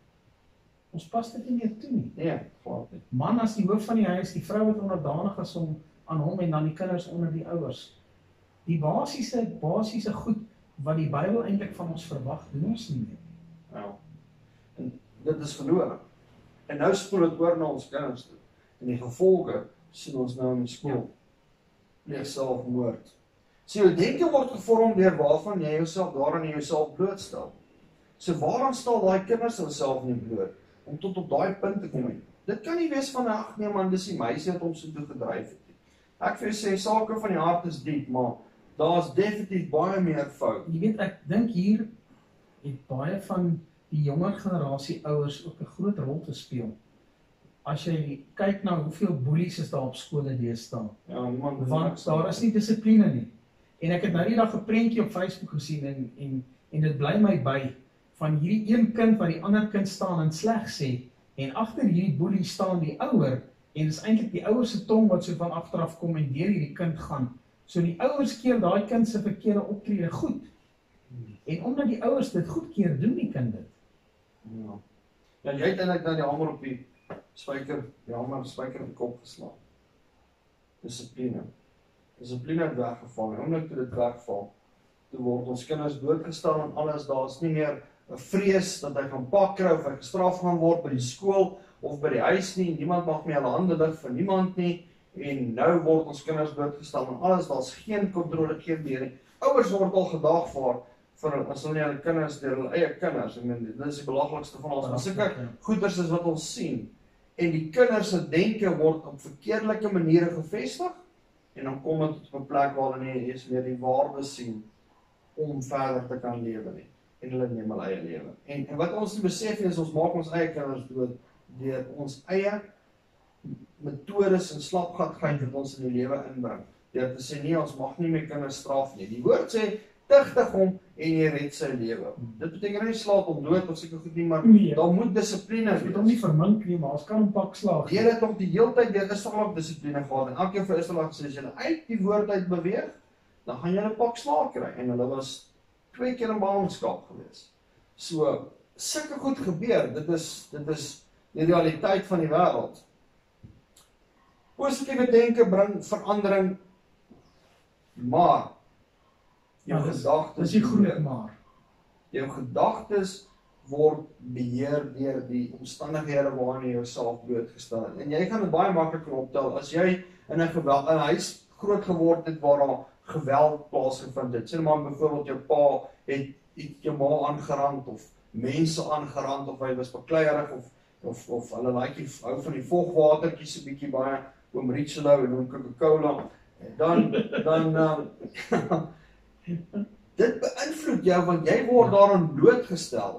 Ons pas dit nie meer toe nie. Nee, vaar. Man as die hoof van die huis, die vrou wat onderdanig is om aan hom en dan die kinders onder die ouers. Die basiese basiese goed wat die Bybel eintlik van ons verwag, doen ons nie meer. Ja. En dit is verlore. En nou spoel dit oor na ons kinders toe. En die gevolge sien ons nou in die skool. Pleeg selfmoord. So jou denke word gevorm deur waarvan jy jouself daarin jouself blootstel. So waaraan stel daai kinders hulself nie bloot om tot op daai punt te kom? Dit kan nie wees van ag nee man, dis die meisie wat hom so toe gedryf het nie. Ek vir jou sê sake van die hart is diep, maar daar's definitief baie meer fout. Jy weet, ek dink hier het baie van die jonger generasie ouers ook 'n groot rol te speel. As jy kyk na hoeveel boelies is daar op skole deesdae, Ja, niemand want daar is nie dissipline nie. En ek het nou die dag 'n prentjie op Facebook gesien en en en dit bly my by van hierdie een kind wat die ander kind staan en sleg sê en agter hierdie boelie staan die ouer en dis eintlik die ouer se tong wat so van agteraf kom en deur hierdie kind gaan. So die ouers keer daai kind se verkeerde optrede goed. En omdat die ouers dit goedkeur, doen die kind dit. Ja. Ja, jy het eintlik nou die hamer op die spyker, die hamer spyker op die kop geslaan. Dissipline. Dissipline het weggeval en omdat dit wegval, toe word ons kinders doodgestaan en alles, daar is nie meer 'n vrees dat hy gaan pak kry of hy gestraf gaan word by die skool of by die huis nie. Niemand mag meer hulle hande lig vir niemand nie. En nou word ons kinders doodgestaan en alles, daar's geen kontrole, geen beheer nie. Ouers word al gedagvaar vir as hulle nie hulle kinders deur hulle eie kinders. Ek meen, dit is die belaglikste van alles. Maar sulke goeders is wat ons sien. En die kinders se denke word op verkeerdelike maniere gevestig en dan kom dit op 'n plek waar hulle nie eens meer die waarde sien om verder te kan lewe nie. En hulle neem hulle eie lewe. En, en wat ons nie besef is, ons maak ons eie kinders dood deur ons eie metodes en slapgatheid wat ons in die lewe inbring. Deur te sê nee, ons mag nie meer kinders straf nie. Die woord sê tigtig hom en jy red sy lewe. Dit beteken nie slaap hom dood of seker goed nie, maar Nee. daar moet dissipline Ons moet hom nie vermink nie, maar ons kan hom pak slaag. Die Here het nog die hele tyd deur Israel dissipline gehad en elkeen vir Israel gesê as jy uit die woord uit beweeg, dan gaan jy 'n pak slaag kry en hulle was twee keer in ballingskap gewees. So sulke goed gebeur. Dit is dit is die realiteit van die wêreld. Positiewe denke bring verandering, maar jou Ja, dis- gedagtes Dis die groot maar. jou gedagtes word beheer deur die omstandighede waarin jy jouself blootgestel het. En jy kan dit baie maklik optel as jy in 'n geweld, in 'n huis groot geword het waar daar geweld plaasgevind het. Sê maar byvoorbeeld jou pa het iets jou ma aangerand of mense aangerand of hy was bekleierig of of of hulle like die hou van die vogwatertjies so bietjie baie oom Richelieu en oom Coca-Cola. Dan dan um, dit beïnvloed jou want jy word daaraan blootgestel.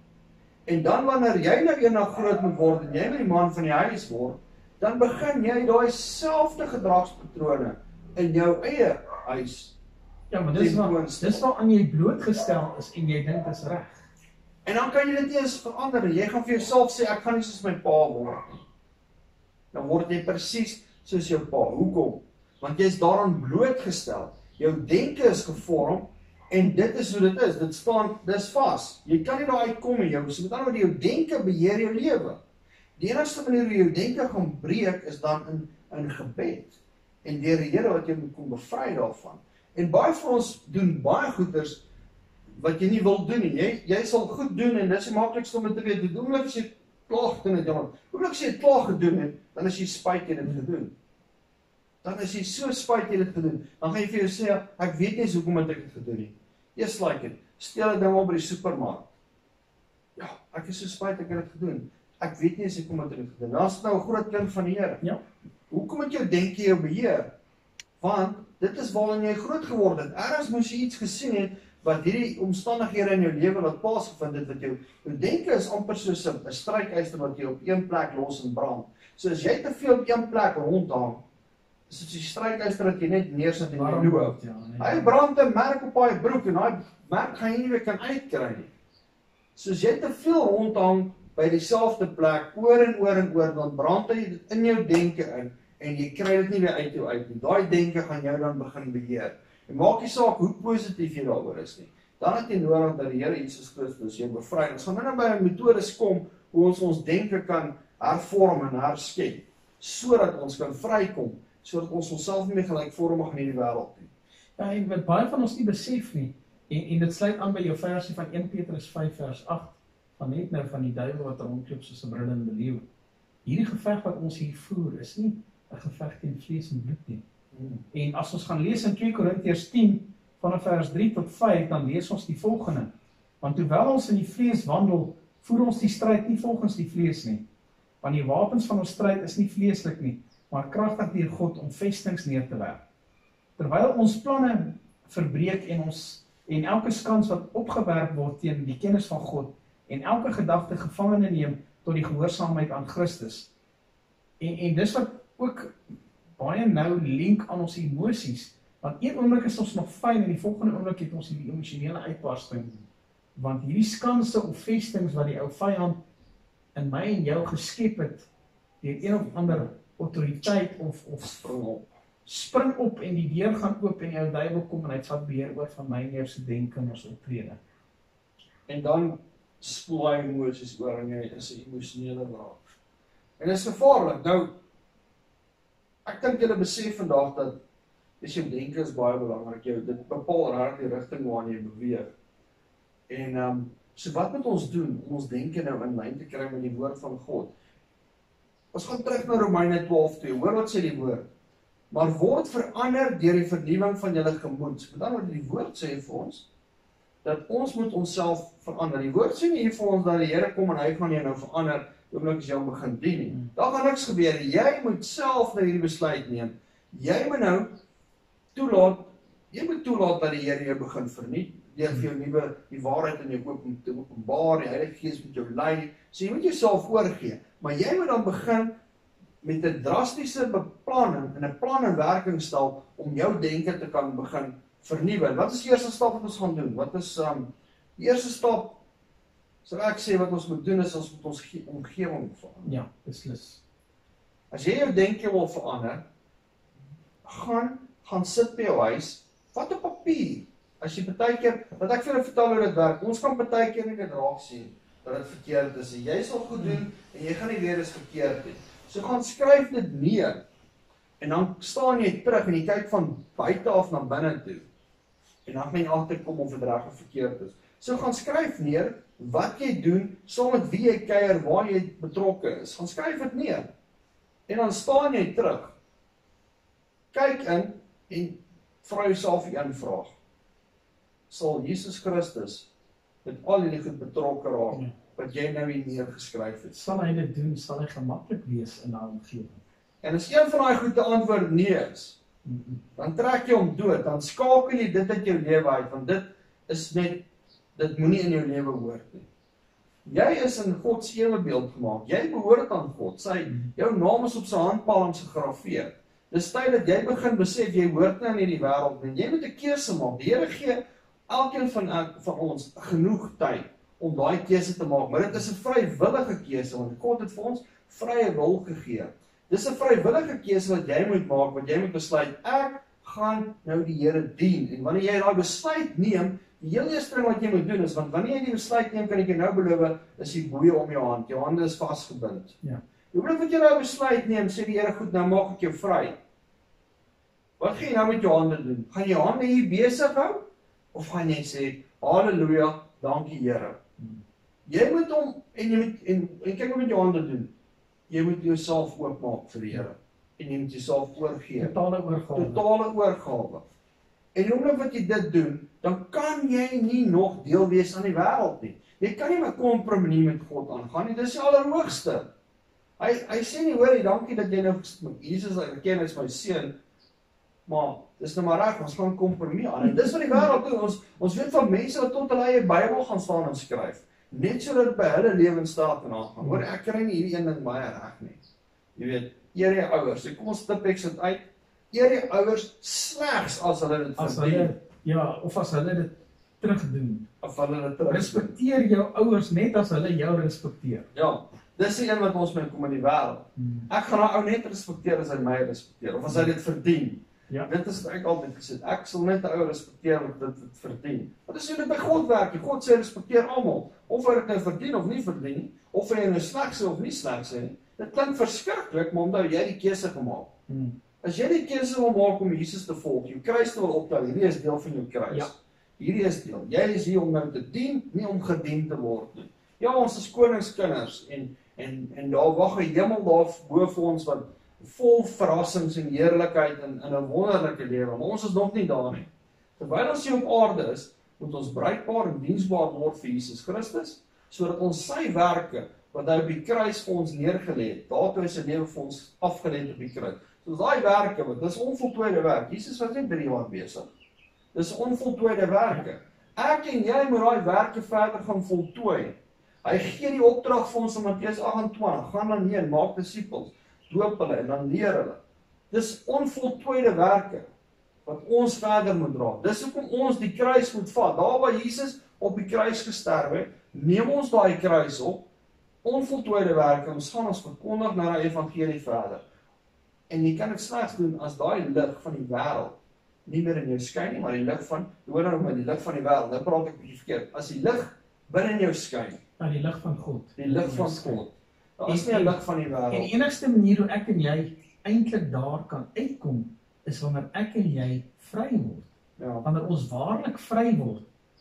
En dan wanneer jy nou eendag groot moet word en jy nou die man van die huis word, dan begin jy daai selfde gedragspatrone in jou eie huis. Ja, maar dis waar, tentoonstel. dis waar aan jy blootgestel is en jy dink dis reg. En dan kan jy dit nie eens verander nie. Jy gaan vir jouself sê ek gaan nie soos my pa word nie. Dan word jy presies soos jou pa. Hoekom? Want jy is daaraan blootgestel. Jou denke is gevorm en dit is hoe dit is. Dit staan, dis vas. Jy kan nie daar uitkom nie. Jou, so met ander woorde, jou denke beheer jou lewe. Die enigste manier hoe jou denke gaan breek is dan in in gebed. En deur die Here wat jy moet kom bevry daarvan. En baie van ons doen baie goeders wat jy nie wil doen nie. Jy jy sal goed doen en dis die maklikste om dit te weet. Dit oomblik as jy klaar gedoen het, jammer. Oomblik as jy dit klaar gedoen het, dan is jy spyt jy dit gedoen. Dan is jy so spyt jy dit gedoen. Dan gaan jy vir jou sê ek weet nie eens hoekom het ek dit gedoen nie. Just like it. Steel dit nou op by die supermark. Ja, ek is so spyt ek het dit gedoen. Ek weet nie eens hoekom het ek dit gedoen. Daar's nou 'n groot kind van die Here. Ja. Hoekom het jou denke jou beheer? Want dit is waarin jy groot geword het. Ergens moes jy iets gesien het wat hierdie omstandighede in jou lewe wat plaasgevind het wat jou jou denke is amper soos 'n strykyster wat jy op een plek los en brand. So as jy te veel op een plek rondhang, is dit 'n strykyster wat jy net neersit en jy loop. Ja, nee. Hy brand 'n merk op daai broek en daai merk gaan jy nie weer kan uitkry nie. So as jy te veel rondhang by dieselfde plek oor en oor en oor, dan brand hy dit in jou denke in en jy kry dit nie weer uit jou uit nie. Daai denke gaan jou dan begin beheer. En maak nie saak hoe positief jy daaroor is nie. Dan het jy nodig dat die Here Jesus Christus jou bevry. Ons gaan nou by 'n metodes kom hoe ons ons denke kan hervorm en herskep sodat ons kan vrykom, sodat ons onsself nie meer gelykvormig in hierdie wêreld nie. Ja, en wat baie van ons nie besef nie, en, en dit sluit aan by jou versie van een Petrus vyf vers agt, van net nou van die duiwel wat rondloop soos 'n brullende leeu. Hierdie geveg wat ons hier voer is nie 'n geveg teen vlees en bloed nie. Hmm. En as ons gaan lees in twee Korintiërs tien vanaf vers drie tot vyf, dan lees ons die volgende: want hoewel ons in die vlees wandel, voer ons die stryd nie volgens die vlees nie. Want die wapens van ons stryd is nie vleeslik nie, maar kragtig deur God om vestings neer te werp. Terwyl ons planne verbreek en ons en elke skans wat opgewerp word teen die kennis van God en elke gedagte gevangene neem tot die gehoorsaamheid aan Christus. En en dis wat ook baie nou link aan ons emosies. Want een oomblik is ons nog fyn en die volgende oomblik het ons hierdie emosionele uitbarsting. Want hierdie skanse of vestings wat die ou vyand in my en jou geskep het, deur een of ander autoriteit of of Spring op. spring op en die deur gaan oop en die ou duiwel kom en hy vat beheer oor van my en jou se denke en ons optrede. En dan spoel hy emosies oor en jy is 'n emosionele raak. En dit is gevaarlik. Nou, ek dink julle besef vandag dat dis jou denke is baie belangrik. Jou dit bepaal regtig die rigting waarna jy beweeg. En ehm um, so wat moet ons doen om ons denke nou in lyn te kry met die woord van God? Ons gaan terug na Romeine twaalf toe. Hoor wat sê die woord? Maar word verander deur die vernuwing van julle gemoed. Met ander woorde, die woord sê vir ons dat ons moet onsself verander. Die woord sê nie hier vir ons dat die Here kom en hy gaan jou nou verander oomblik as jy hom begin dien nie. Daar gaan niks gebeur. Jy moet self nou hierdie besluit neem. Jy moet nou toelaat, jy moet toelaat dat die Here jou begin vernuut, deur vir jou nuwe die waarheid in jou oop te openbaar, die Heilige Gees met jou lei. So jy moet jouself oorgee, maar jy moet dan begin met 'n drastiese beplanning en 'n plan in werking stel om jou denke te kan begin vernuwe. Wat is die eerste stap wat ons gaan doen? Wat is um die eerste stap? Sou ek sê wat ons moet doen is ons moet ons omgewing verander. Ja, beslis. As jy jou denke wil verander, gaan gaan sit by jou huis, vat 'n papier. As jy baie keer, wat ek vir julle vertel hoe dit werk, ons kan baie keer nie dit raak sien dat dit verkeerd is. Jy sal goed doen en jy gaan nie weet dit is verkeerd nie. So gaan skryf dit neer. En dan staan jy terug en jy kyk van buite af na binne toe. En dan gaan jy agterkom of dit reg of verkeerd is. So gaan skryf neer wat jy doen, saam met wie jy kuier, waar jy betrokke is. Gaan skryf dit neer. En dan staan jy terug. Kyk in en vra jouself een vraag. Sal Jesus Christus met al hierdie goed betrokke raak, ja, wat jy nou hier neergeskryf het? Sal hy dit doen, sal hy gemaklik wees in daardie omgewing? En as een van daai goede antwoord nee is, dan trek jy hom dood, dan skakel jy dit uit jou lewe uit, want dit is net, dit moenie in jou lewe hoort nie. Jy is in God se ewebeeld gemaak, jy behoort aan God, sy, jou naam is op sy handpalms gegraveer. Dis tyd dat jy begin besef, jy hoort nie in hierdie wêreld nie, jy moet 'n keuse maak. Die Here gee elkeen van, van ons genoeg tyd om daai keuse te maak, maar dit is 'n vrywillige keuse, want God het vir ons vrye wil gegee. Dis 'n vrywillige keuse wat jy moet maak, wat jy moet besluit, ek gaan nou die Here dien, en wanneer jy daai besluit neem, die heel eerste ding wat jy moet doen is, want wanneer jy die besluit neem, kan ek jou nou beloof, is die boeie om jou hand, jou hande is vasgebind. Ja. Die oomblik wat jy daai besluit neem, sê die Here, goed, nou maak ek jou vry. Wat gaan jy nou met jou hande doen? Gaan jy jou hande hier besig hou? Of gaan jy sê, halleluja, dankie Here. Hmm. Jy moet hom, en jy moet, en, en kyk wat met jou hande doen, jy moet jouself oopmaak vir die Here, en jy moet jouself oorgee. Totale oorgawe. Totale oorgawe. En die oomblik wat jy dit doen, dan kan jy nie nog deel wees aan die wêreld nie. Jy kan nie 'n kompromie met God aangaan nie, dis die allerhoogste. Hy, hy sê nie, hoor, dankie dat jy nou, Jesus erken is my seun, maar dis nou maar reg, ons gaan kompromie aan. En dis wat die wêreld doen, ons, ons weet van mense wat tot hulle eie Bybel gaan staan en skryf, net so dat by hulle lewensstaat en aangaan. Hoor, ek kry nie hierdie een ding baie reg nie. Jy weet, eer jou ouers, so kom ons stip ek sit uit, eer jou ouers slegs as hulle dit as verdien. hulle, ja, of as hulle dit terugdoen. Of hulle dit terug. Respekteer jou ouers net as hulle jou respekteer. Ja, dis die een wat ons mee kom in die wêreld. Hmm. Ek gaan daai ou net respekteer as hy my respekteer, of as hy dit verdien. Ja. Dit is wat ek altyd gesê, ek sal net 'n ou respekteer wat dit, dit verdien. Wat is hoe dit by God werk? God sê respekteer almal, of hy dit nou verdien of nie verdien, of hy nou sleg sê of nie sleg sê nie. Dit klink verskriklik, maar omdat jy die keuse gemaak. Hmm. As jy die keuse wil maak om Jesus te volg, jou kruis te wil optel, hierdie is deel van jou kruis. Ja. Hierdie is deel. Jy is hier om nou te dien, nie om gedien te word nie. Ja, ons is koningskinders en en en daar wag 'n hemel daar bo vir ons wat vol verrassings en heerlikheid en in 'n wonderlike lewe, maar ons is nog nie daar nie. Terwyl ons hier op aarde is, moet ons bruikbaar en diensbaar word vir Jesus Christus, sodat ons sy werke wat hy op die kruis vir ons neergelê het, daartoe hy sy lewe vir ons afgelê het op die kruis. So daai werke, wat dis onvoltooide werk. Jesus was net drie jaar besig. Dis onvoltooide werke. Ek en jy moet daai werke verder gaan voltooi. Hy gee die opdrag vir ons in Matteus agt en twintig, gaan dan heen, maak disippels, doop hulle en dan leer hulle. Dis onvoltooide werke wat ons verder moet dra. Dis hoekom ons die kruis moet vat. Daar waar Jesus op die kruis gesterf het, neem ons daai kruis op, onvoltooide werke, ons gaan ons verkondig na die evangelie verder. En jy kan dit slegs doen as daai lig van die wêreld nie meer in jou skyn nie, maar die lig van, hoor nou maar die lig van die wêreld. Nou praat ek bietjie verkeerd. As die lig binne in jou skyn, aan die lig van God. Die lig van God. Daar is nie 'n lig van die wêreld. En die enigste manier hoe ek en jy eintlik daar kan uitkom, is wanneer ek en jy vry word. Ja. Wanneer ons waarlik vry word.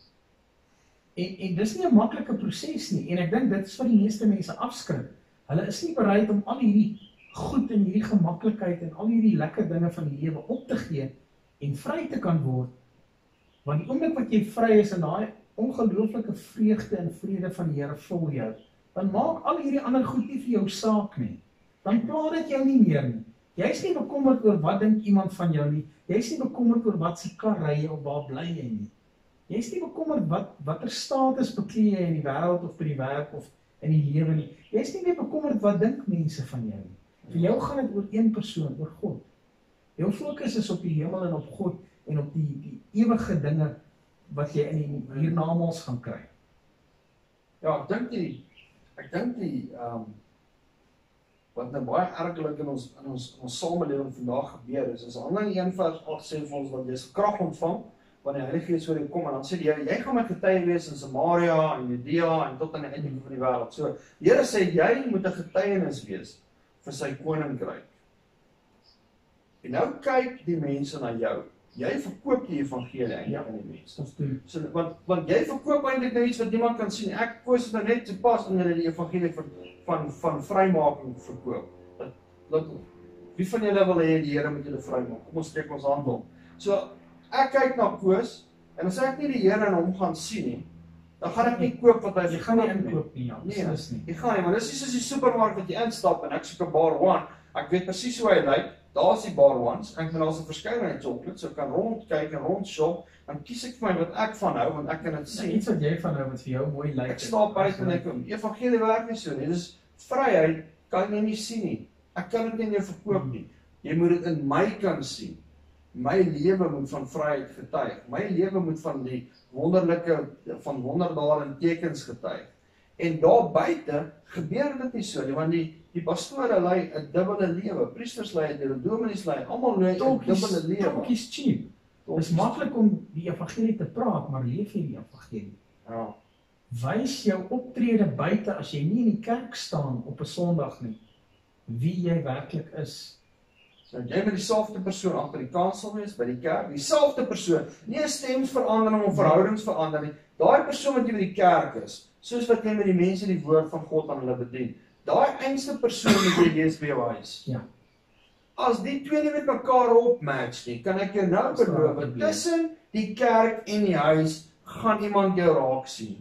En en dis nie 'n maklike proses nie. En ek dink dit is wat die meeste mense afskrik. Hulle is nie bereid om al hierdie goed en hierdie gemaklikheid en al hierdie lekker dinge van die lewe op te gee en vry te kan word. Want die oomblik wat jy vry is en daai ongelooflike vreugde en vrede van die Here vul jou, dan maak al hierdie ander goed nie vir jou saak nie. Dan pla dit jou nie meer nie. Jy is nie bekommerd oor wat dink iemand van jou nie. Jy is nie bekommerd oor wat se kar ry jy of waar bly jy nie. Jy is nie bekommerd wat watter status beklee jy in die wêreld of by die werk of in die lewe nie. Jy is nie meer bekommerd wat dink mense van jou nie. Vir jou gaan dit oor een persoon, oor God. Jou fokus is op die hemel en op God en op die die ewige dinge wat jy in die hiernamaals gaan kry. Ja, ek dink die ek dink die ehm um, wat nou baie ergelik in ons in ons in ons samelewing vandag gebeur is, is Handelinge een vers agt sê vir ons dat jy se krag ontvang wanneer die Heilige Gees oor jou kom en dan sê die Here, jy gaan my getuie wees in Samaria en Judea en tot aan die einde van die wêreld. So die Here sê jy moet 'n getuienis wees vir sy koninkryk. En nou kyk die mense na jou. Jy verkoop die evangelie eintlik Ja. aan die mense. Ons doen. So, want, want jy verkoop eintlik nou iets wat niemand kan sien. Ek koos het nou net so pas in die evangelie van, van, van vrymaking verkoop. Dat, dat, wie van julle wil hê die Here moet julle vrymaak? Kom ons steek ons hand op. So, ek kyk na Koos, en as ek nie die Here in hom gaan sien nie, dan gaan ek nie koop wat hy Jy gaan nie verkoop nie. inkoop nie, ja, Nee, beslis nie. Jy gaan nie, maar dis nie soos die supermark wat jy instap en ek soek 'n bar one. Ek weet presies hoe hy lyk. Daar's die bar ones. Ek weet daar's 'n verskeidenheid chocolates, so ek kan rondkyk en rondshop, dan kies ek vir my wat ek van hou want ek kan dit Sien sien. iets wat jy van hou wat vir jou mooi lyk. Ek stap buite en ek kom. Evangelie werk nie so nie. Dis vryheid kan jy nie sien nie. Ek kan dit nie in jou verkoop nie. Jy moet dit in my kan sien. My lewe moet van vryheid getuig. My lewe moet van die wonderlike van wonderdade en tekens getuig. En daar buite gebeur dit nie so nie, want die die pastore lei 'n dubbele lewe, priesters lei 'n dubbele, dominees lei, almal lei 'n dubbele lewe. Talkies cheap. Dit is maklik om die evangelie te praat, maar leef jy die evangelie? Ja. Wys jou optrede buite as jy nie in die kerk staan op 'n Sondag nie, wie jy werklik is. So jy met dieselfde persoon agter die kansel wees by die kerk, dieselfde persoon, nie 'n stemsverandering of verhoudingsverandering nie. Daai persoon wat jy by die kerk is, soos wat jy met die mense die woord van God aan hulle bedien. Daai einste persoon wat jy lees by jou huis. Ja. As die twee nie met mekaar opmatch nie, kan ek jou nou Dis waar beloof, het gebeur. tussen die kerk en die huis gaan iemand jou raak sien.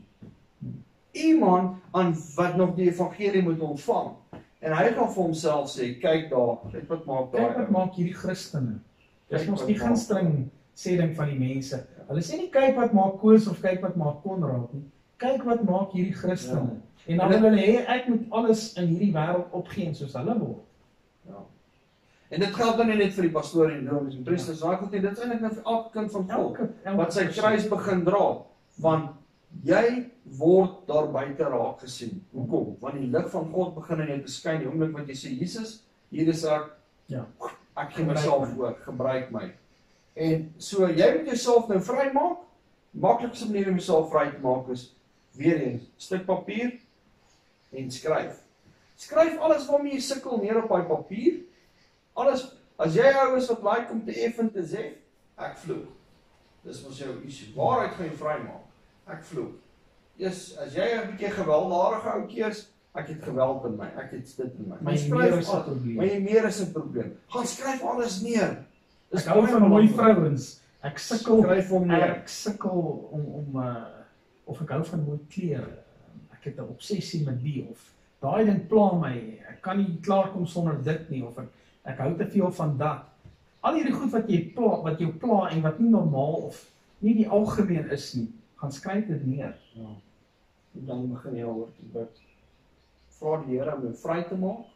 Iemand aan wat nog die evangelie moet ontvang. En hy gaan vir homself sê, kyk daar, kyk wat maak Kyk wat daai. maak hierdie Christene. Dis Kyk mos wat die maak- gunsteling sêding van die mense. Hulle sê nie kyk wat maak Koos of kyk wat maak Konrad nie. Kyk wat maak hierdie Christene. En dan En dit- wil hulle hê ek moet alles in hierdie wêreld opgee soos hulle wil. Ja. En dit geld dan nie net vir die pastoor en dominees en priesters, maar goed, dit is eintlik nou vir elke kind van God Elke, elke wat sy persoon. kruis begin dra, want jy word daar buite raak gesien. Hoekom? Want die lig van God begin in jou te skyn. Die oomblik wat jy sê Jesus, hier is ek. Ja. Ek gee Gebruik myself my. oor, gebruik my. En so jy moet jouself nou vrymaak. Maklikste manier om jouself vry te maak is weer eens 'n stuk papier en skryf. Skryf alles waarmee jy sukkel neer op daai papier. Alles, as jy ou is wat like om te effen te sê, ek vloek. Dis mos jou issue. Waaruit gaan jy vrymaak? Ek vloek. Eers as jy 'n bietjie gewelddadige ouetjie is, ek het geweld in my, ek het dit in my. Maar jy Skryf meer is 'n al- probleem. Maar jy meer is 'n probleem. Gaan skryf alles neer. Ek hou van mooi vrouens. Ek sukkel Skryf hom neer. Ek sukkel om om uh, of ek hou van mooi klere. Ek het 'n obsessie met die of daai ding pla my. Ek kan nie klaarkom sonder dit nie of ek ek hou te veel van dat. Al hierdie goed wat jy pla, wat jou pla en wat nie normaal of nie die algemeen is nie, gaan skryf dit neer. Ja. En dan begin jy oor te bid. Vra die Here om jou vry te maak.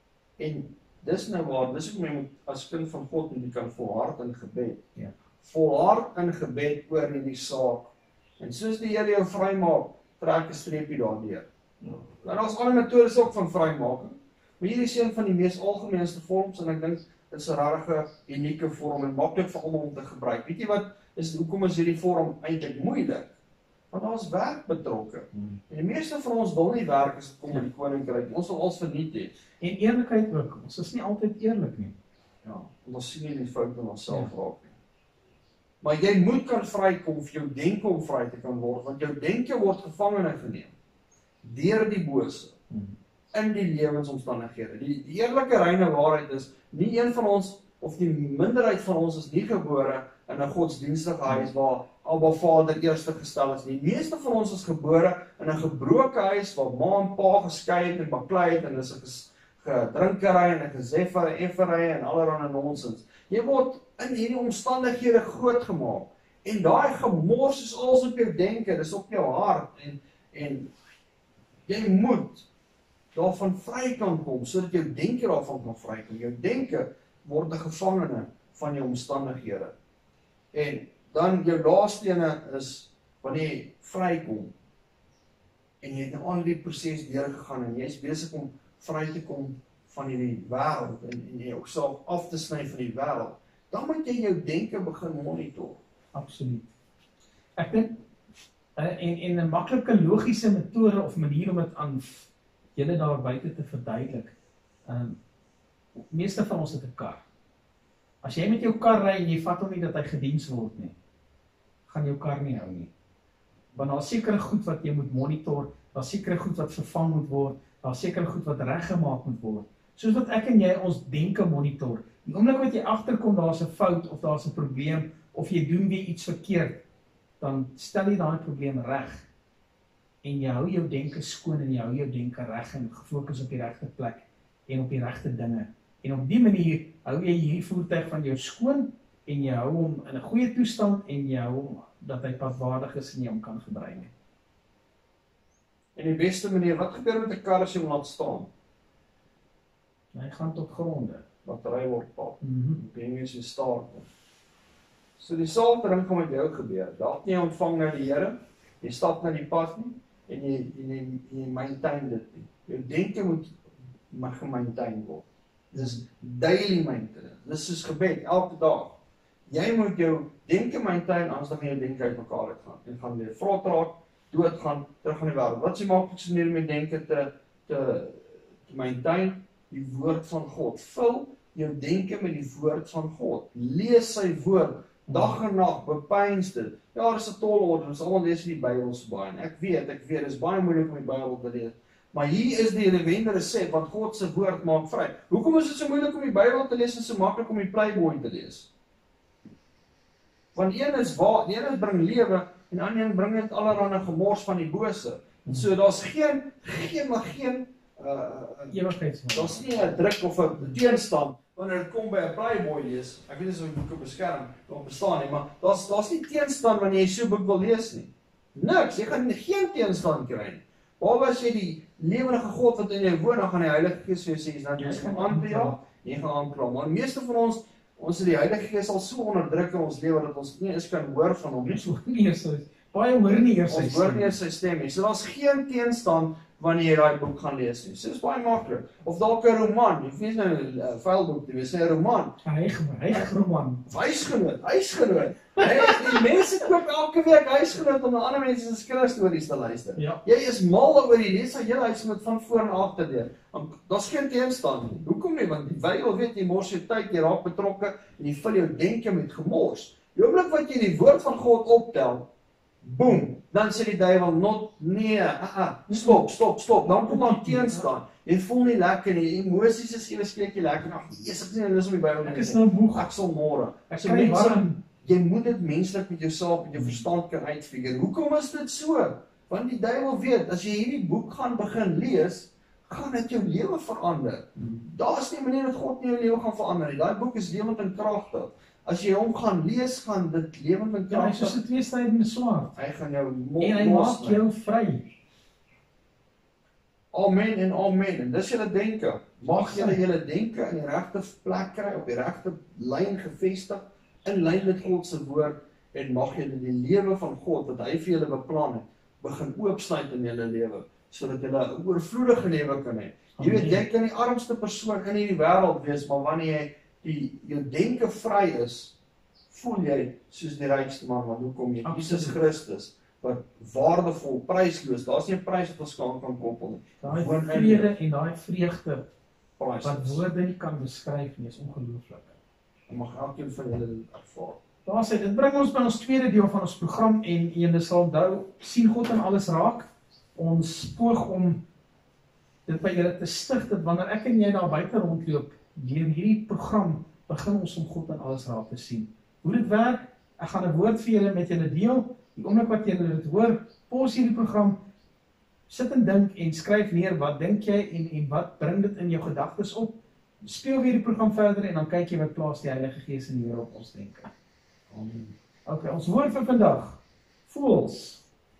En dis nou waar, dis hoekom jy moet as kind van God moet jy kan volhard in gebed. Ja. Volhard in gebed oor hierdie saak. En soos die Here jou vrymaak, trek 'n streepie daardeur. Ja. En daar's ander metodes ook van vrymaking. Maar hierdie is een van die mees algemeenste vorms en ek dink dit is 'n regte unieke vorm en maklik vir almal om te gebruik. Weet jy wat is hoekom is hierdie vorm eintlik moeilik? Want daar's werk betrokke. Hmm. En die meeste van ons wil nie werk as dit kom by die koninkryk. Ons wil alles verniet hê. En eerlikheid ook. Ons is nie altyd eerlik nie. Ja, want ons sien nie die fout in onsself raak nie. Maar jy moet kan vrykom vir jou denke om vry te kan word, want jou denke word gevangene geneem deur die bose Hmm. in die lewensomstandighede. Die, die eerlike reine waarheid is, nie een van ons of die minderheid van ons is nie gebore in 'n godsdienstige huis waar Abba Vader eerste gestel is nie. Die meeste van ons is gebore in 'n gebroke huis waar ma en pa geskei het en baklei het en dis 'n ges- gedrinkery en 'n geseffer effery en allerlei nonsens. Jy word in hierdie omstandighede grootgemaak en daai gemors is alles op jou denke, dis op jou hart en en jy moet daarvan vry kan kom sodat jou denke daarvan kan vrykom. Jou denke word 'n gevangene van jou omstandighede. En dan jou laaste ene is wanneer jy vrykom en jy het nou al die proses deurgegaan en jy is besig om vry te kom van hierdie wêreld en, en jouself af te sny van die wêreld, dan moet jy jou denke begin monitor. Absoluut. Ek dink uh, en en 'n maklike logiese metode of manier om dit aan julle daar buite te verduidelik. Ehm um, meeste van ons het 'n kar. As jy met jou kar ry en jy vat hom nie dat hy gediens word nie, gaan jou kar nie hou nie. Want daar is sekere goed wat jy moet monitor, daar is sekere goed wat vervang moet word, daar is sekere goed wat reggemaak moet word. Soos wat ek en jy ons denke monitor. Die oomblik wat jy agterkom daar is 'n fout of daar is 'n probleem of jy doen weer iets verkeerd, dan stel jy daai probleem reg. En jy hou jou denke skoon en jy hou jou denke reg en gefokus op die regte plek en op die regte dinge. En op die manier hou jy hierdie voertuig van jou skoon en jy hou hom in 'n goeie toestand en jy hou hom dat hy padwaardig is en jy hom kan gebruik. En die beste manier, wat gebeur met 'n kar as jy hom laat staan? Hy gaan tot gronde. Battery word pap. Mhm. Ben jy so staart. So dieselfde ding gaan met jou gebeur. Dalk nie ontvang na die Here, jy stap na die pad nie en jy jy jy maintain dit nie. Jou denke moet mag gemaintain word. Dis daily maintenance. Dis soos gebed elke dag. Jy moet jou denke maintain, anders dan gaan jou denke uitmekaar uitgaan en gaan weer vrot raak, doodgaan, terug aan die wêreld. Wat jy maak funksioneer met denke te te te maintain die woord van God. Vul jou denke met die woord van God. Lees sy woord dag en nag, bepeins dit. Ja, daar is 'n tolorde, ons almal lees die Bybel so baie. En ek weet, ek weet, dit is baie moeilik om die Bybel te lees. Maar hier is die lewende resep wat God se woord maak vry. Hoekom is dit so moeilik om die Bybel te lees en so maklik om die Playboy te lees? Want een is waar, die een bring lewe en die ander een bring net allerlei gemors van die bose. En so daar's geen geen maar geen uh ewigheidswaarde. Daar's nie 'n druk of 'n teenstand wanneer dit kom by 'n Playboy lees. Ek weet nie of boeke beskerm of bestaan nie, maar daar's daar's nie teenstand wanneer jy so 'n boek wil lees nie. Niks, jy gaan geen teenstand kry nie. Behalwe as jy die lewende God wat in jou woon, dan gaan die Heilige Gees vir jou sê, "Dan jy gaan aanbeel, jy gaan aankla." Maar die meeste van ons, ons het die Heilige Gees al so onderdruk in ons lewe dat ons nie eens kan hoor van hom nie. So nie eers sy baie hoor nie eers sy Ons hoor nie eers sy stem nie. So daar's geen teenstand wanneer jy daai boek gaan lees nie. So dis baie maklik. Of dalk 'n roman, jy weet nou 'n uh, vuilboek, jy weet 'n roman. Hy hy roman. Huisgenoot, huisgenoot. Hy die mense koop elke week huisgenoot om na ander mense se skryfstories te luister. Ja. Jy is mal oor die lees van hele huisgenoot van voor en agter deur. Daar's geen teenstand nie. Hoekom nie? Want die Bybel weet jy mors jou tyd, jy raak betrokke en jy vul jou denke met gemors. Die oomblik wat jy die woord van God optel, boem, dan sê die duiwel not nee, ah, ah, stop, stop, stop. Dan kom daar teenstand. Jy voel nie lekker nie. Emosies is ewe skielik nie lekker. Ag, Jesus, ek sê dis om die Bybel. Ek is nou moeg. Ek sal môre. Ek So kry mense, warm. jy moet dit menslik met jouself, met jou verstand kan uitfigure. Hoekom is dit so? Want die duiwel weet, as jy hierdie boek gaan begin lees, gaan dit jou lewe verander. Daar's nie 'n manier dat God nie jou lewe gaan verander nie. Daai boek is lewend en kragtig. As jy hom gaan lees, gaan dit lewend en Ja, hy is kragtig. soos 'n tweesnydende swaard. Hy gaan jou En hy mos maak jou vry. Amen en amen. En dis julle denke. Mag julle julle denke in die regte plek kry, op die regte lyn gefestig, in lyn met God se woord, en mag julle die lewe van God wat hy vir julle beplan het, begin oopsluit in julle lewe, sodat julle 'n oorvloedige lewe kan hê. Jy weet, jy kan die armste persoon in hierdie wêreld wees, maar wanneer jy die jou denke vry is, voel jy soos die rykste man, want hoekom jy Jesus Christus wat waardevol, prysloos, daar's nie 'n prys wat ons kan kan koppel nie. Daai Gewoon in vrede en daai vreugde wat Prysloos. woorde nie kan beskryf nie, is ongelooflik. En mag elkeen van julle dit ervaar. Daar sê dit bring ons by ons tweede deel van ons program en julle sal onthou, sien God in alles raak. Ons poog om dit by julle te stig dat wanneer ek en jy daar buite rondloop, deur hierdie program begin ons om God in alles raak te sien. Hoe dit werk, ek gaan 'n woord vir julle met julle deel. Die oomblik wat julle dit hoor, pos hierdie program, sit en dink en skryf neer wat dink jy en en wat bring dit in jou gedagtes op. Speel weer die program verder en dan kyk jy wat plaas die Heilige Gees in hier op ons denke. Amen. Okay, ons woord vir vandag. Fools.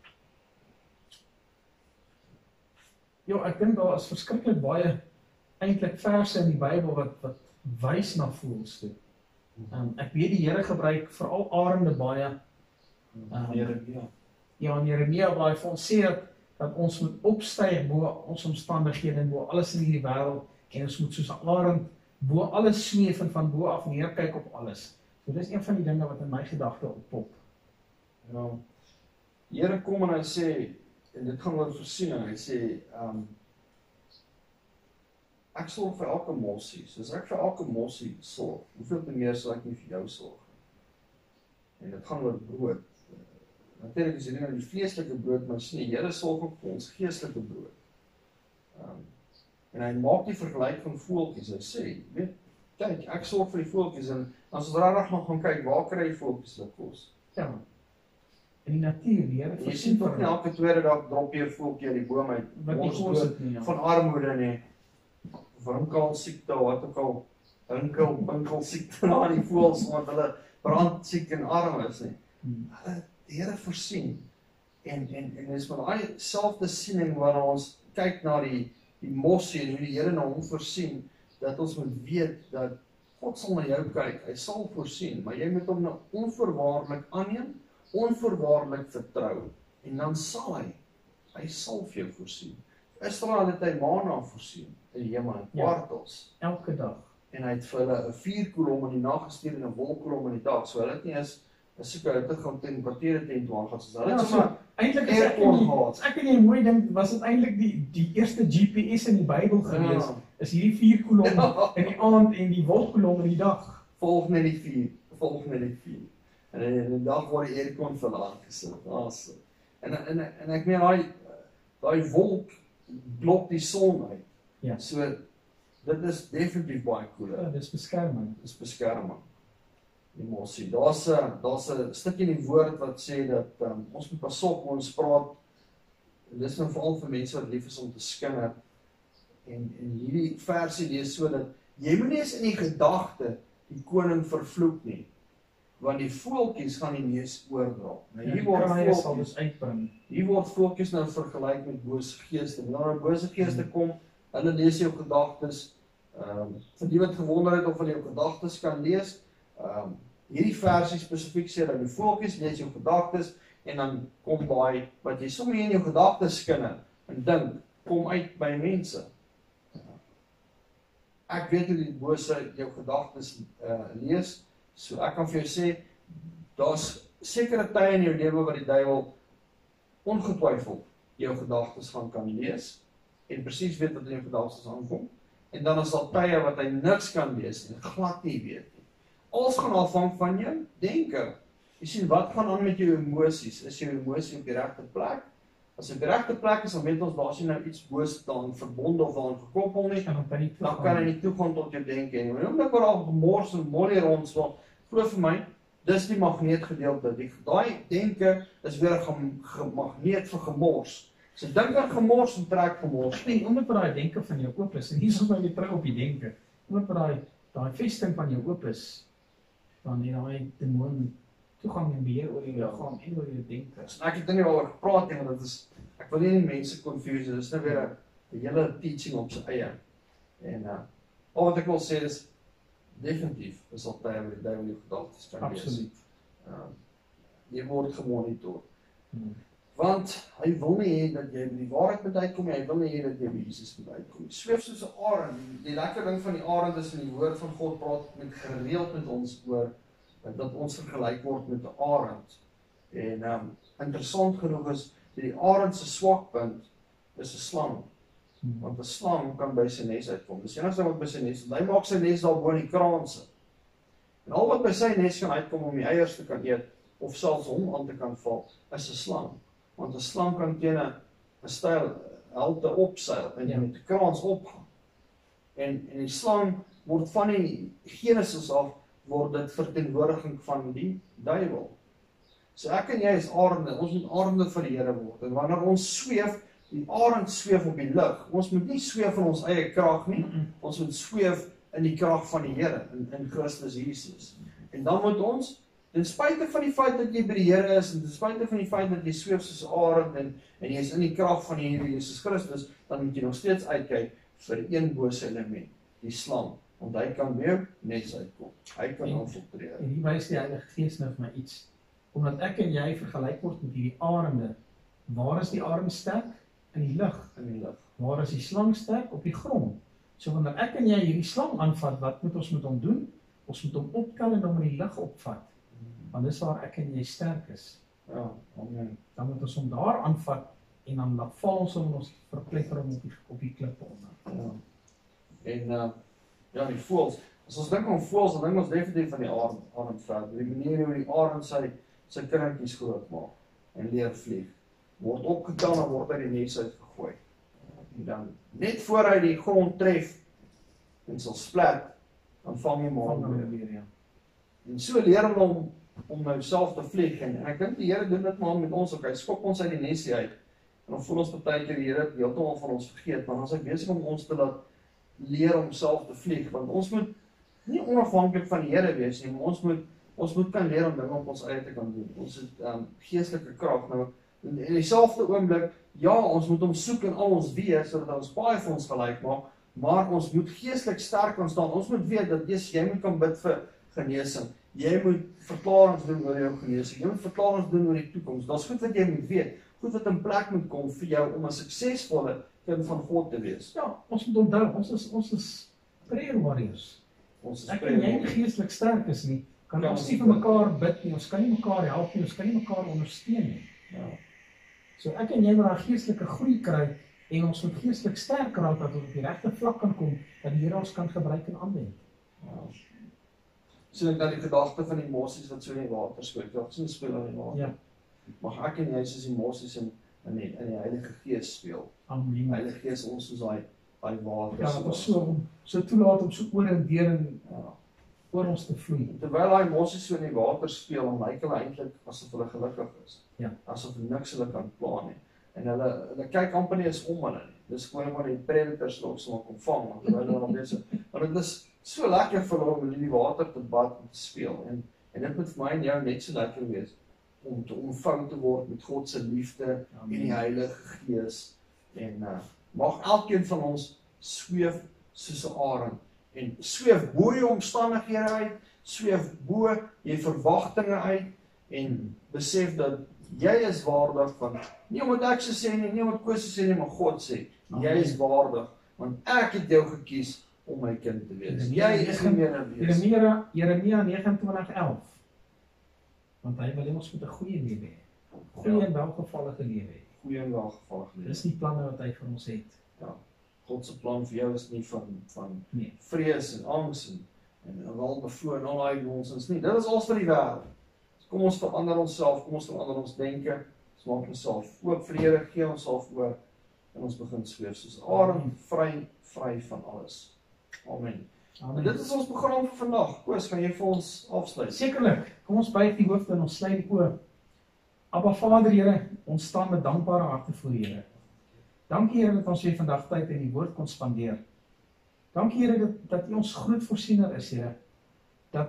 Jo, ek dink daar is verskriklik baie eintlik verse in die Bybel wat wat wys na fools toe. Um, ek weet die Here gebruik veral arende baie. Um, Jeremia. Ja, in Jeremia waar hy vir ons sê dat, dat ons moet opstyg bo ons omstandighede en bo alles in hierdie wêreld en ons moet soos 'n arend bo alles sweef en van bo af neerkyk op alles. So dis een van die dinge wat in my gedagte oppop. Ja. Die Here kom en hy sê, en dit gaan oor voorsiening, hy sê, um, ek sorg vir elke mossie. So as ek vir elke mossie sorg, hoeveel te meer sal ek nie vir jou sorg? En dit gaan oor brood. Natuurlik is dit nie nou die vleeslike brood, maar sien, die Here sorg ook vir ons geestelike brood. Um, en hy maak die vergelyk van voeltjies. Hy sê, weet, kyk, ek sorg vir die voeltjies en as ons regtig nog gaan kyk, waar kry die voeltjies hulle kos? Ja. In die natuur, die Here Jy sien toch nie elke tweede dag drop jy 'n voeltjie uit die boom uit. wat nie kos het nie. Ja. Van armoede nie. Winkel siekte, wat ook al, winkel, winkel siekte na die voëls, omdat hulle brandsiek en arm is nie. Hmm. Hulle, die Here voorsien. En, en, en is met daai selfde siening wanneer ons kyk na die, die mossie en hoe die Here na hom voorsien, dat ons moet weet dat God sal na jou kyk, hy sal voorsien, maar jy moet hom nou onvoorwaardelik aanneem, onvoorwaardelik vertrou, en dan sal hy, hy sal vir jou voorsien. Israel het hy manna voorsien, in die hemel, in kwartels, ja, elke dag, en hy het vir hulle 'n vuurkolom in die nag gestuur en 'n wolkkolom in die dag, so hulle het nie eens 'n soeke hitte gaan temperature teen twaalf gaan, so hulle ja, het so, sommer eintlik is ek aircon nie, gehad. as ek nie mooi dink, was dit eintlik die, die eerste G P S in die Bybel gewees, Ja. is hierdie vier kolom Ja. in die aand en die wolkkolom in die dag. Volg net die vuur, volg net die vuur. En in die dag word die aircon verlaat gesit. Daar's en en en ek meen daai daai wolk blok die son uit. Ja. So dit is definitief baie cooler. Ja, dis beskerming. Dis beskerming. Jy moet sien. Daar's 'n daar's 'n stukkie in die woord wat sê dat um, ons moet pas op ons praat. Dis nou veral vir mense wat lief is om te skinder. En en hierdie versie lees sodat jy moenie eens in die gedagte die koning vervloek nie. Want die voeltjies gaan die neus oordra. Nou hier word voeltjies sal voeltjies dus uitbring. hier word voeltjies nou vergelyk met bose geeste. Wanneer 'n bose geeste kom, hulle lees jou gedagtes. Ehm um, vir die wat gewonder het of hulle jou gedagtes kan lees, ehm um, hierdie versie spesifiek sê dat die voeltjies lees jou gedagtes en dan kom daai wat jy sommer in jou gedagtes skinne en dink kom uit by mense. Ek weet hoe die bose jou gedagtes uh, lees, so ek kan vir jou sê, daar's sekere tye in jou lewe wat die duiwel ongetwyfeld jou gedagtes gaan kan lees, en presies weet wat in jou gedagtes aankom, en dan is daar tye wat hy niks kan lees, en glad nie weet nie. Alles gaan afhang van jou denke. Jy sien, wat gaan aan met jou emosies? Is jou emosie op die regte plek? As dit die regte plek is, dan weet ons, daar is nie nou iets boos daaraan verbonde of daaraan gekoppel nie, En dan kan nie dan kan hy nie toegaan tot jou denke. En omdat waar al gemors en molly rondswal, glo vir my, dis die magneetgedeelte. Die daai denke is weer 'n magneet vir gemors. So dink aan gemors en trek gemors. Nee, omdat wat daai denke van jou oop is, en hier is ons nou weer terug op die denke, omdat wat daai daai vesting van jou oop is, dan het daai demoon toegang en beheer oor jou Ja. liggaam en oor jou denke. So ek het nou nie oor gepraat nie, want dit is, ek wil nie die mense confuse, dit is nou weer 'n die hele teaching op sy eie. En uh, al wat ek wil sê is, definitief is al tye waar die duiwel jou gedagtes kan lees. Absoluut. Uh, jy word gemonitor. Hmm. Want hy wil nie hê dat jy by die waarheid moet uitkom, hy wil nie hê dat jy by Jesus moet uitkom. Sweef soos 'n arend. Die, die lekker ding van die arend is in die woord van God praat met gereeld met ons oor dat ons vergelyk word met 'n arend. En um, interessant genoeg is dat die arend se swakpunt is 'n slang. Hmm. Want 'n slang kan by sy nes uitkom. Dis enigste wat by sy nes, hy maak sy nes daar bo in die kraanse. En al wat by sy nes kan uitkom om die eiers te kan eet of selfs hom aan te kan val, is 'n slang. Want 'n slang kan teen 'n 'n styl helte opseil en Ja. met die kraans opgaan. En en die slang word van die Genesis af word dit verteenwoordiging van die duiwel. So ek en jy is arende, ons moet arende vir die Here word. En wanneer ons sweef, die arend sweef op die lug. Ons moet nie sweef in ons eie krag nie. Mm-mm. Ons moet sweef in die krag van die Here, in, in Christus Jesus. En dan moet ons, ten spyte van die feit dat jy by die Here is, en ten spyte van die feit dat jy sweef soos 'n arend, en, en jy is in die krag van die Here Jesus Christus, dan moet jy nog steeds uitkyk vir een bose element, die slang. Want hy kan weer nes uitkom. Hy kan En- infiltreer. En hier wys die Heilige Gees nou vir my iets. Omdat ek en jy vergelyk word met hierdie arende. Waar is die arend sterk? In die lug. In die lig. Waar is die slang sterk? Op die grond. So wanneer ek en jy hierdie slang aanvat, wat moet ons met hom doen? Ons moet hom optel en hom in die lug opvat. Want dis waar ek en jy sterk is. Ja, amen. Dan moet ons hom daar aanvat en dan laat val ons hom en ons verpletter hom op die, op die klippe onder. Ja. En uh, ja, die voëls. As ons dink aan voëls, dan dink ons definitief van die arend, arendveld. Die manier hoe die arend sy sy kindertjies groot maak en leer vlieg. Word opgetel en word uit die nes uitgegooi. En dan net voor hy die grond tref en sal splat, dan vang hy maar weer weer ja. En so leer hulle om om nou self te vlieg en, en ek dink die Here doen dit maar met ons ook. Hy skop ons uit die nes uit. En dan voel ons partykeer die Here heeltemal van ons vergeet, maar dan is hy besig om ons te laat leer om self te vlieg, want ons moet nie onafhanklik van die Here wees nie, maar ons moet ons moet kan leer om dinge op ons eie te kan doen. Ons het um, geestelike krag nou in, in dieselfde oomblik, ja, ons moet hom soek in al ons wees sodat ons baie vir ons gelyk maak, maar ons moet geestelik sterk kan staan. Ons moet weet dat Jesus, jy moet kan bid vir genesing. Jy moet verklaringe doen oor jou genesing. Jy moet verklaringe doen oor die toekoms. Daar's goed wat jy moet weet, goed wat in plek moet kom vir jou om 'n suksesvolle kind van God te wees. Ja, ons moet onthou, ons is ons is prayer warriors. Ons is Ek en jy nie geestelik sterk is nie, kan ja, ons nie vir mekaar bid nie, ons kan nie mekaar help nie, ons kan nie mekaar ondersteun nie. Ja. So ek en jy moet daai geestelike groei kry en ons moet geestelik sterk raak dat ons op die regte vlak kan kom dat die Here ons kan gebruik en aanwend. Ja. So ek dat die gedagte van die mossies wat so in die water speel, wat so speel in die water. Ja. Mag ek en jy soos die mossies in in die, in die Heilige Gees speel. Amen. Heilige Gees ons soos daai daai water. Ja, dat ons so so toelaat om so oor en deur en ja, oor ons te vloei. Terwyl daai mossies so in die water speel, dan lyk hulle eintlik asof hulle gelukkig is. Ja. Asof niks hulle kan pla nie. En hulle hulle kyk amper nie eens om hulle nie. Dis gewoon maar die predators wat ons kom vang, want hulle is nog besig. Maar dit is so lekker vir hulle om in die water te bad en te speel. En en dit moet vir my en jou net so lekker wees om te omvou te word met God se liefde en die Heilige Gees. En uh, mag elkeen van ons sweef soos 'n arend en sweef bo jou omstandighede uit, sweef bo jou verwagtinge uit en besef dat jy is waardig van, nie omdat ek so sê nie, nie omdat Koos so sê nie, maar God sê, jy is waardig, want ek het jou gekies om my kind te wees. Jy is nie meer 'n wees. Jeremia, Jeremia negenentwintig elf. Want hy wil hê ons moet 'n goeie lewe hê. Goeie ja. en welgevallige lewe hê. Goeie en welgevallige lewe. Dis die planne wat hy vir ons het. Ja. God se plan vir jou is nie van van nee. vrees en angs en en wel bevoor en al daai nonsens nie. Dit is alles vir die wêreld. Kom ons verander onsself, kom ons verander ons denke, ons maak onsself oop vir die Here, gee onsself oor en ons begin sweef soos arend, vry, vry van alles. Amen. Amen. En dit is ons program vir vandag. Koos, kan jy vir ons afsluit? Sekerlik. Kom ons buig die hoofde en ons sluit die oë. Abba Vader Here, ons staan met dankbare harte voor U, Here. Dankie Here dat ons weer vandag tyd in die woord kon spandeer. Dankie Here dat, dat U ons groot voorsiener is, Here. Dat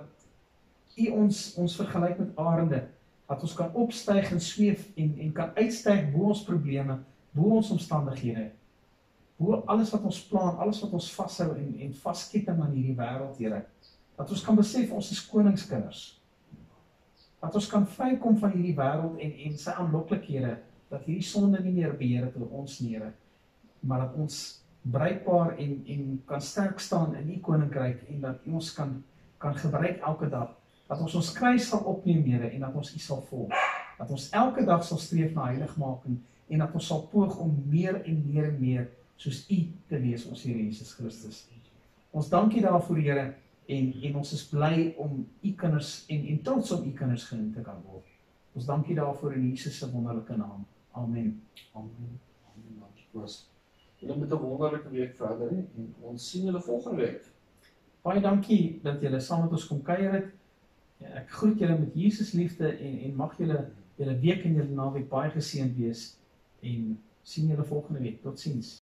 U ons ons vergelyk met arende, dat ons kan opstyg en sweef en en kan uitstyg bo ons probleme, bo ons omstandighede. Bo alles wat ons plan, alles wat ons vashou en en vasketting aan hierdie wêreld, Here. Dat ons kan besef ons is koningskinders. Dat ons kan vrykom van hierdie wêreld en en sy aanloklikhede, dat hierdie sonde nie meer beheer het oor ons nie, Here, maar dat ons bruikbaar en en kan sterk staan in U koninkryk en dat U ons kan kan gebruik elke dag. Dat ons ons kruis sal opneem, Here, en dat ons U sal volg. Dat ons elke dag sal streef na heiligmaking en dat ons sal poog om meer en meer en meer soos U te wees, ons Here Jesus Christus. Ons dankie daarvoor, Here, en en ons is bly om U kinders en en trots om U kinders genoem te kan word. Ons dankie daarvoor in Jesus se wonderlike naam. Amen. Amen. Amen. Dankie Koos. Julle met 'n wonderlike week verder hè, en ons sien julle volgende week. Baie dankie dat julle saam met ons kom kuier het. Ja, ek groet julle met Jesus liefde en en mag julle julle week en julle naweek baie geseënd wees en sien julle volgende week. Totsiens.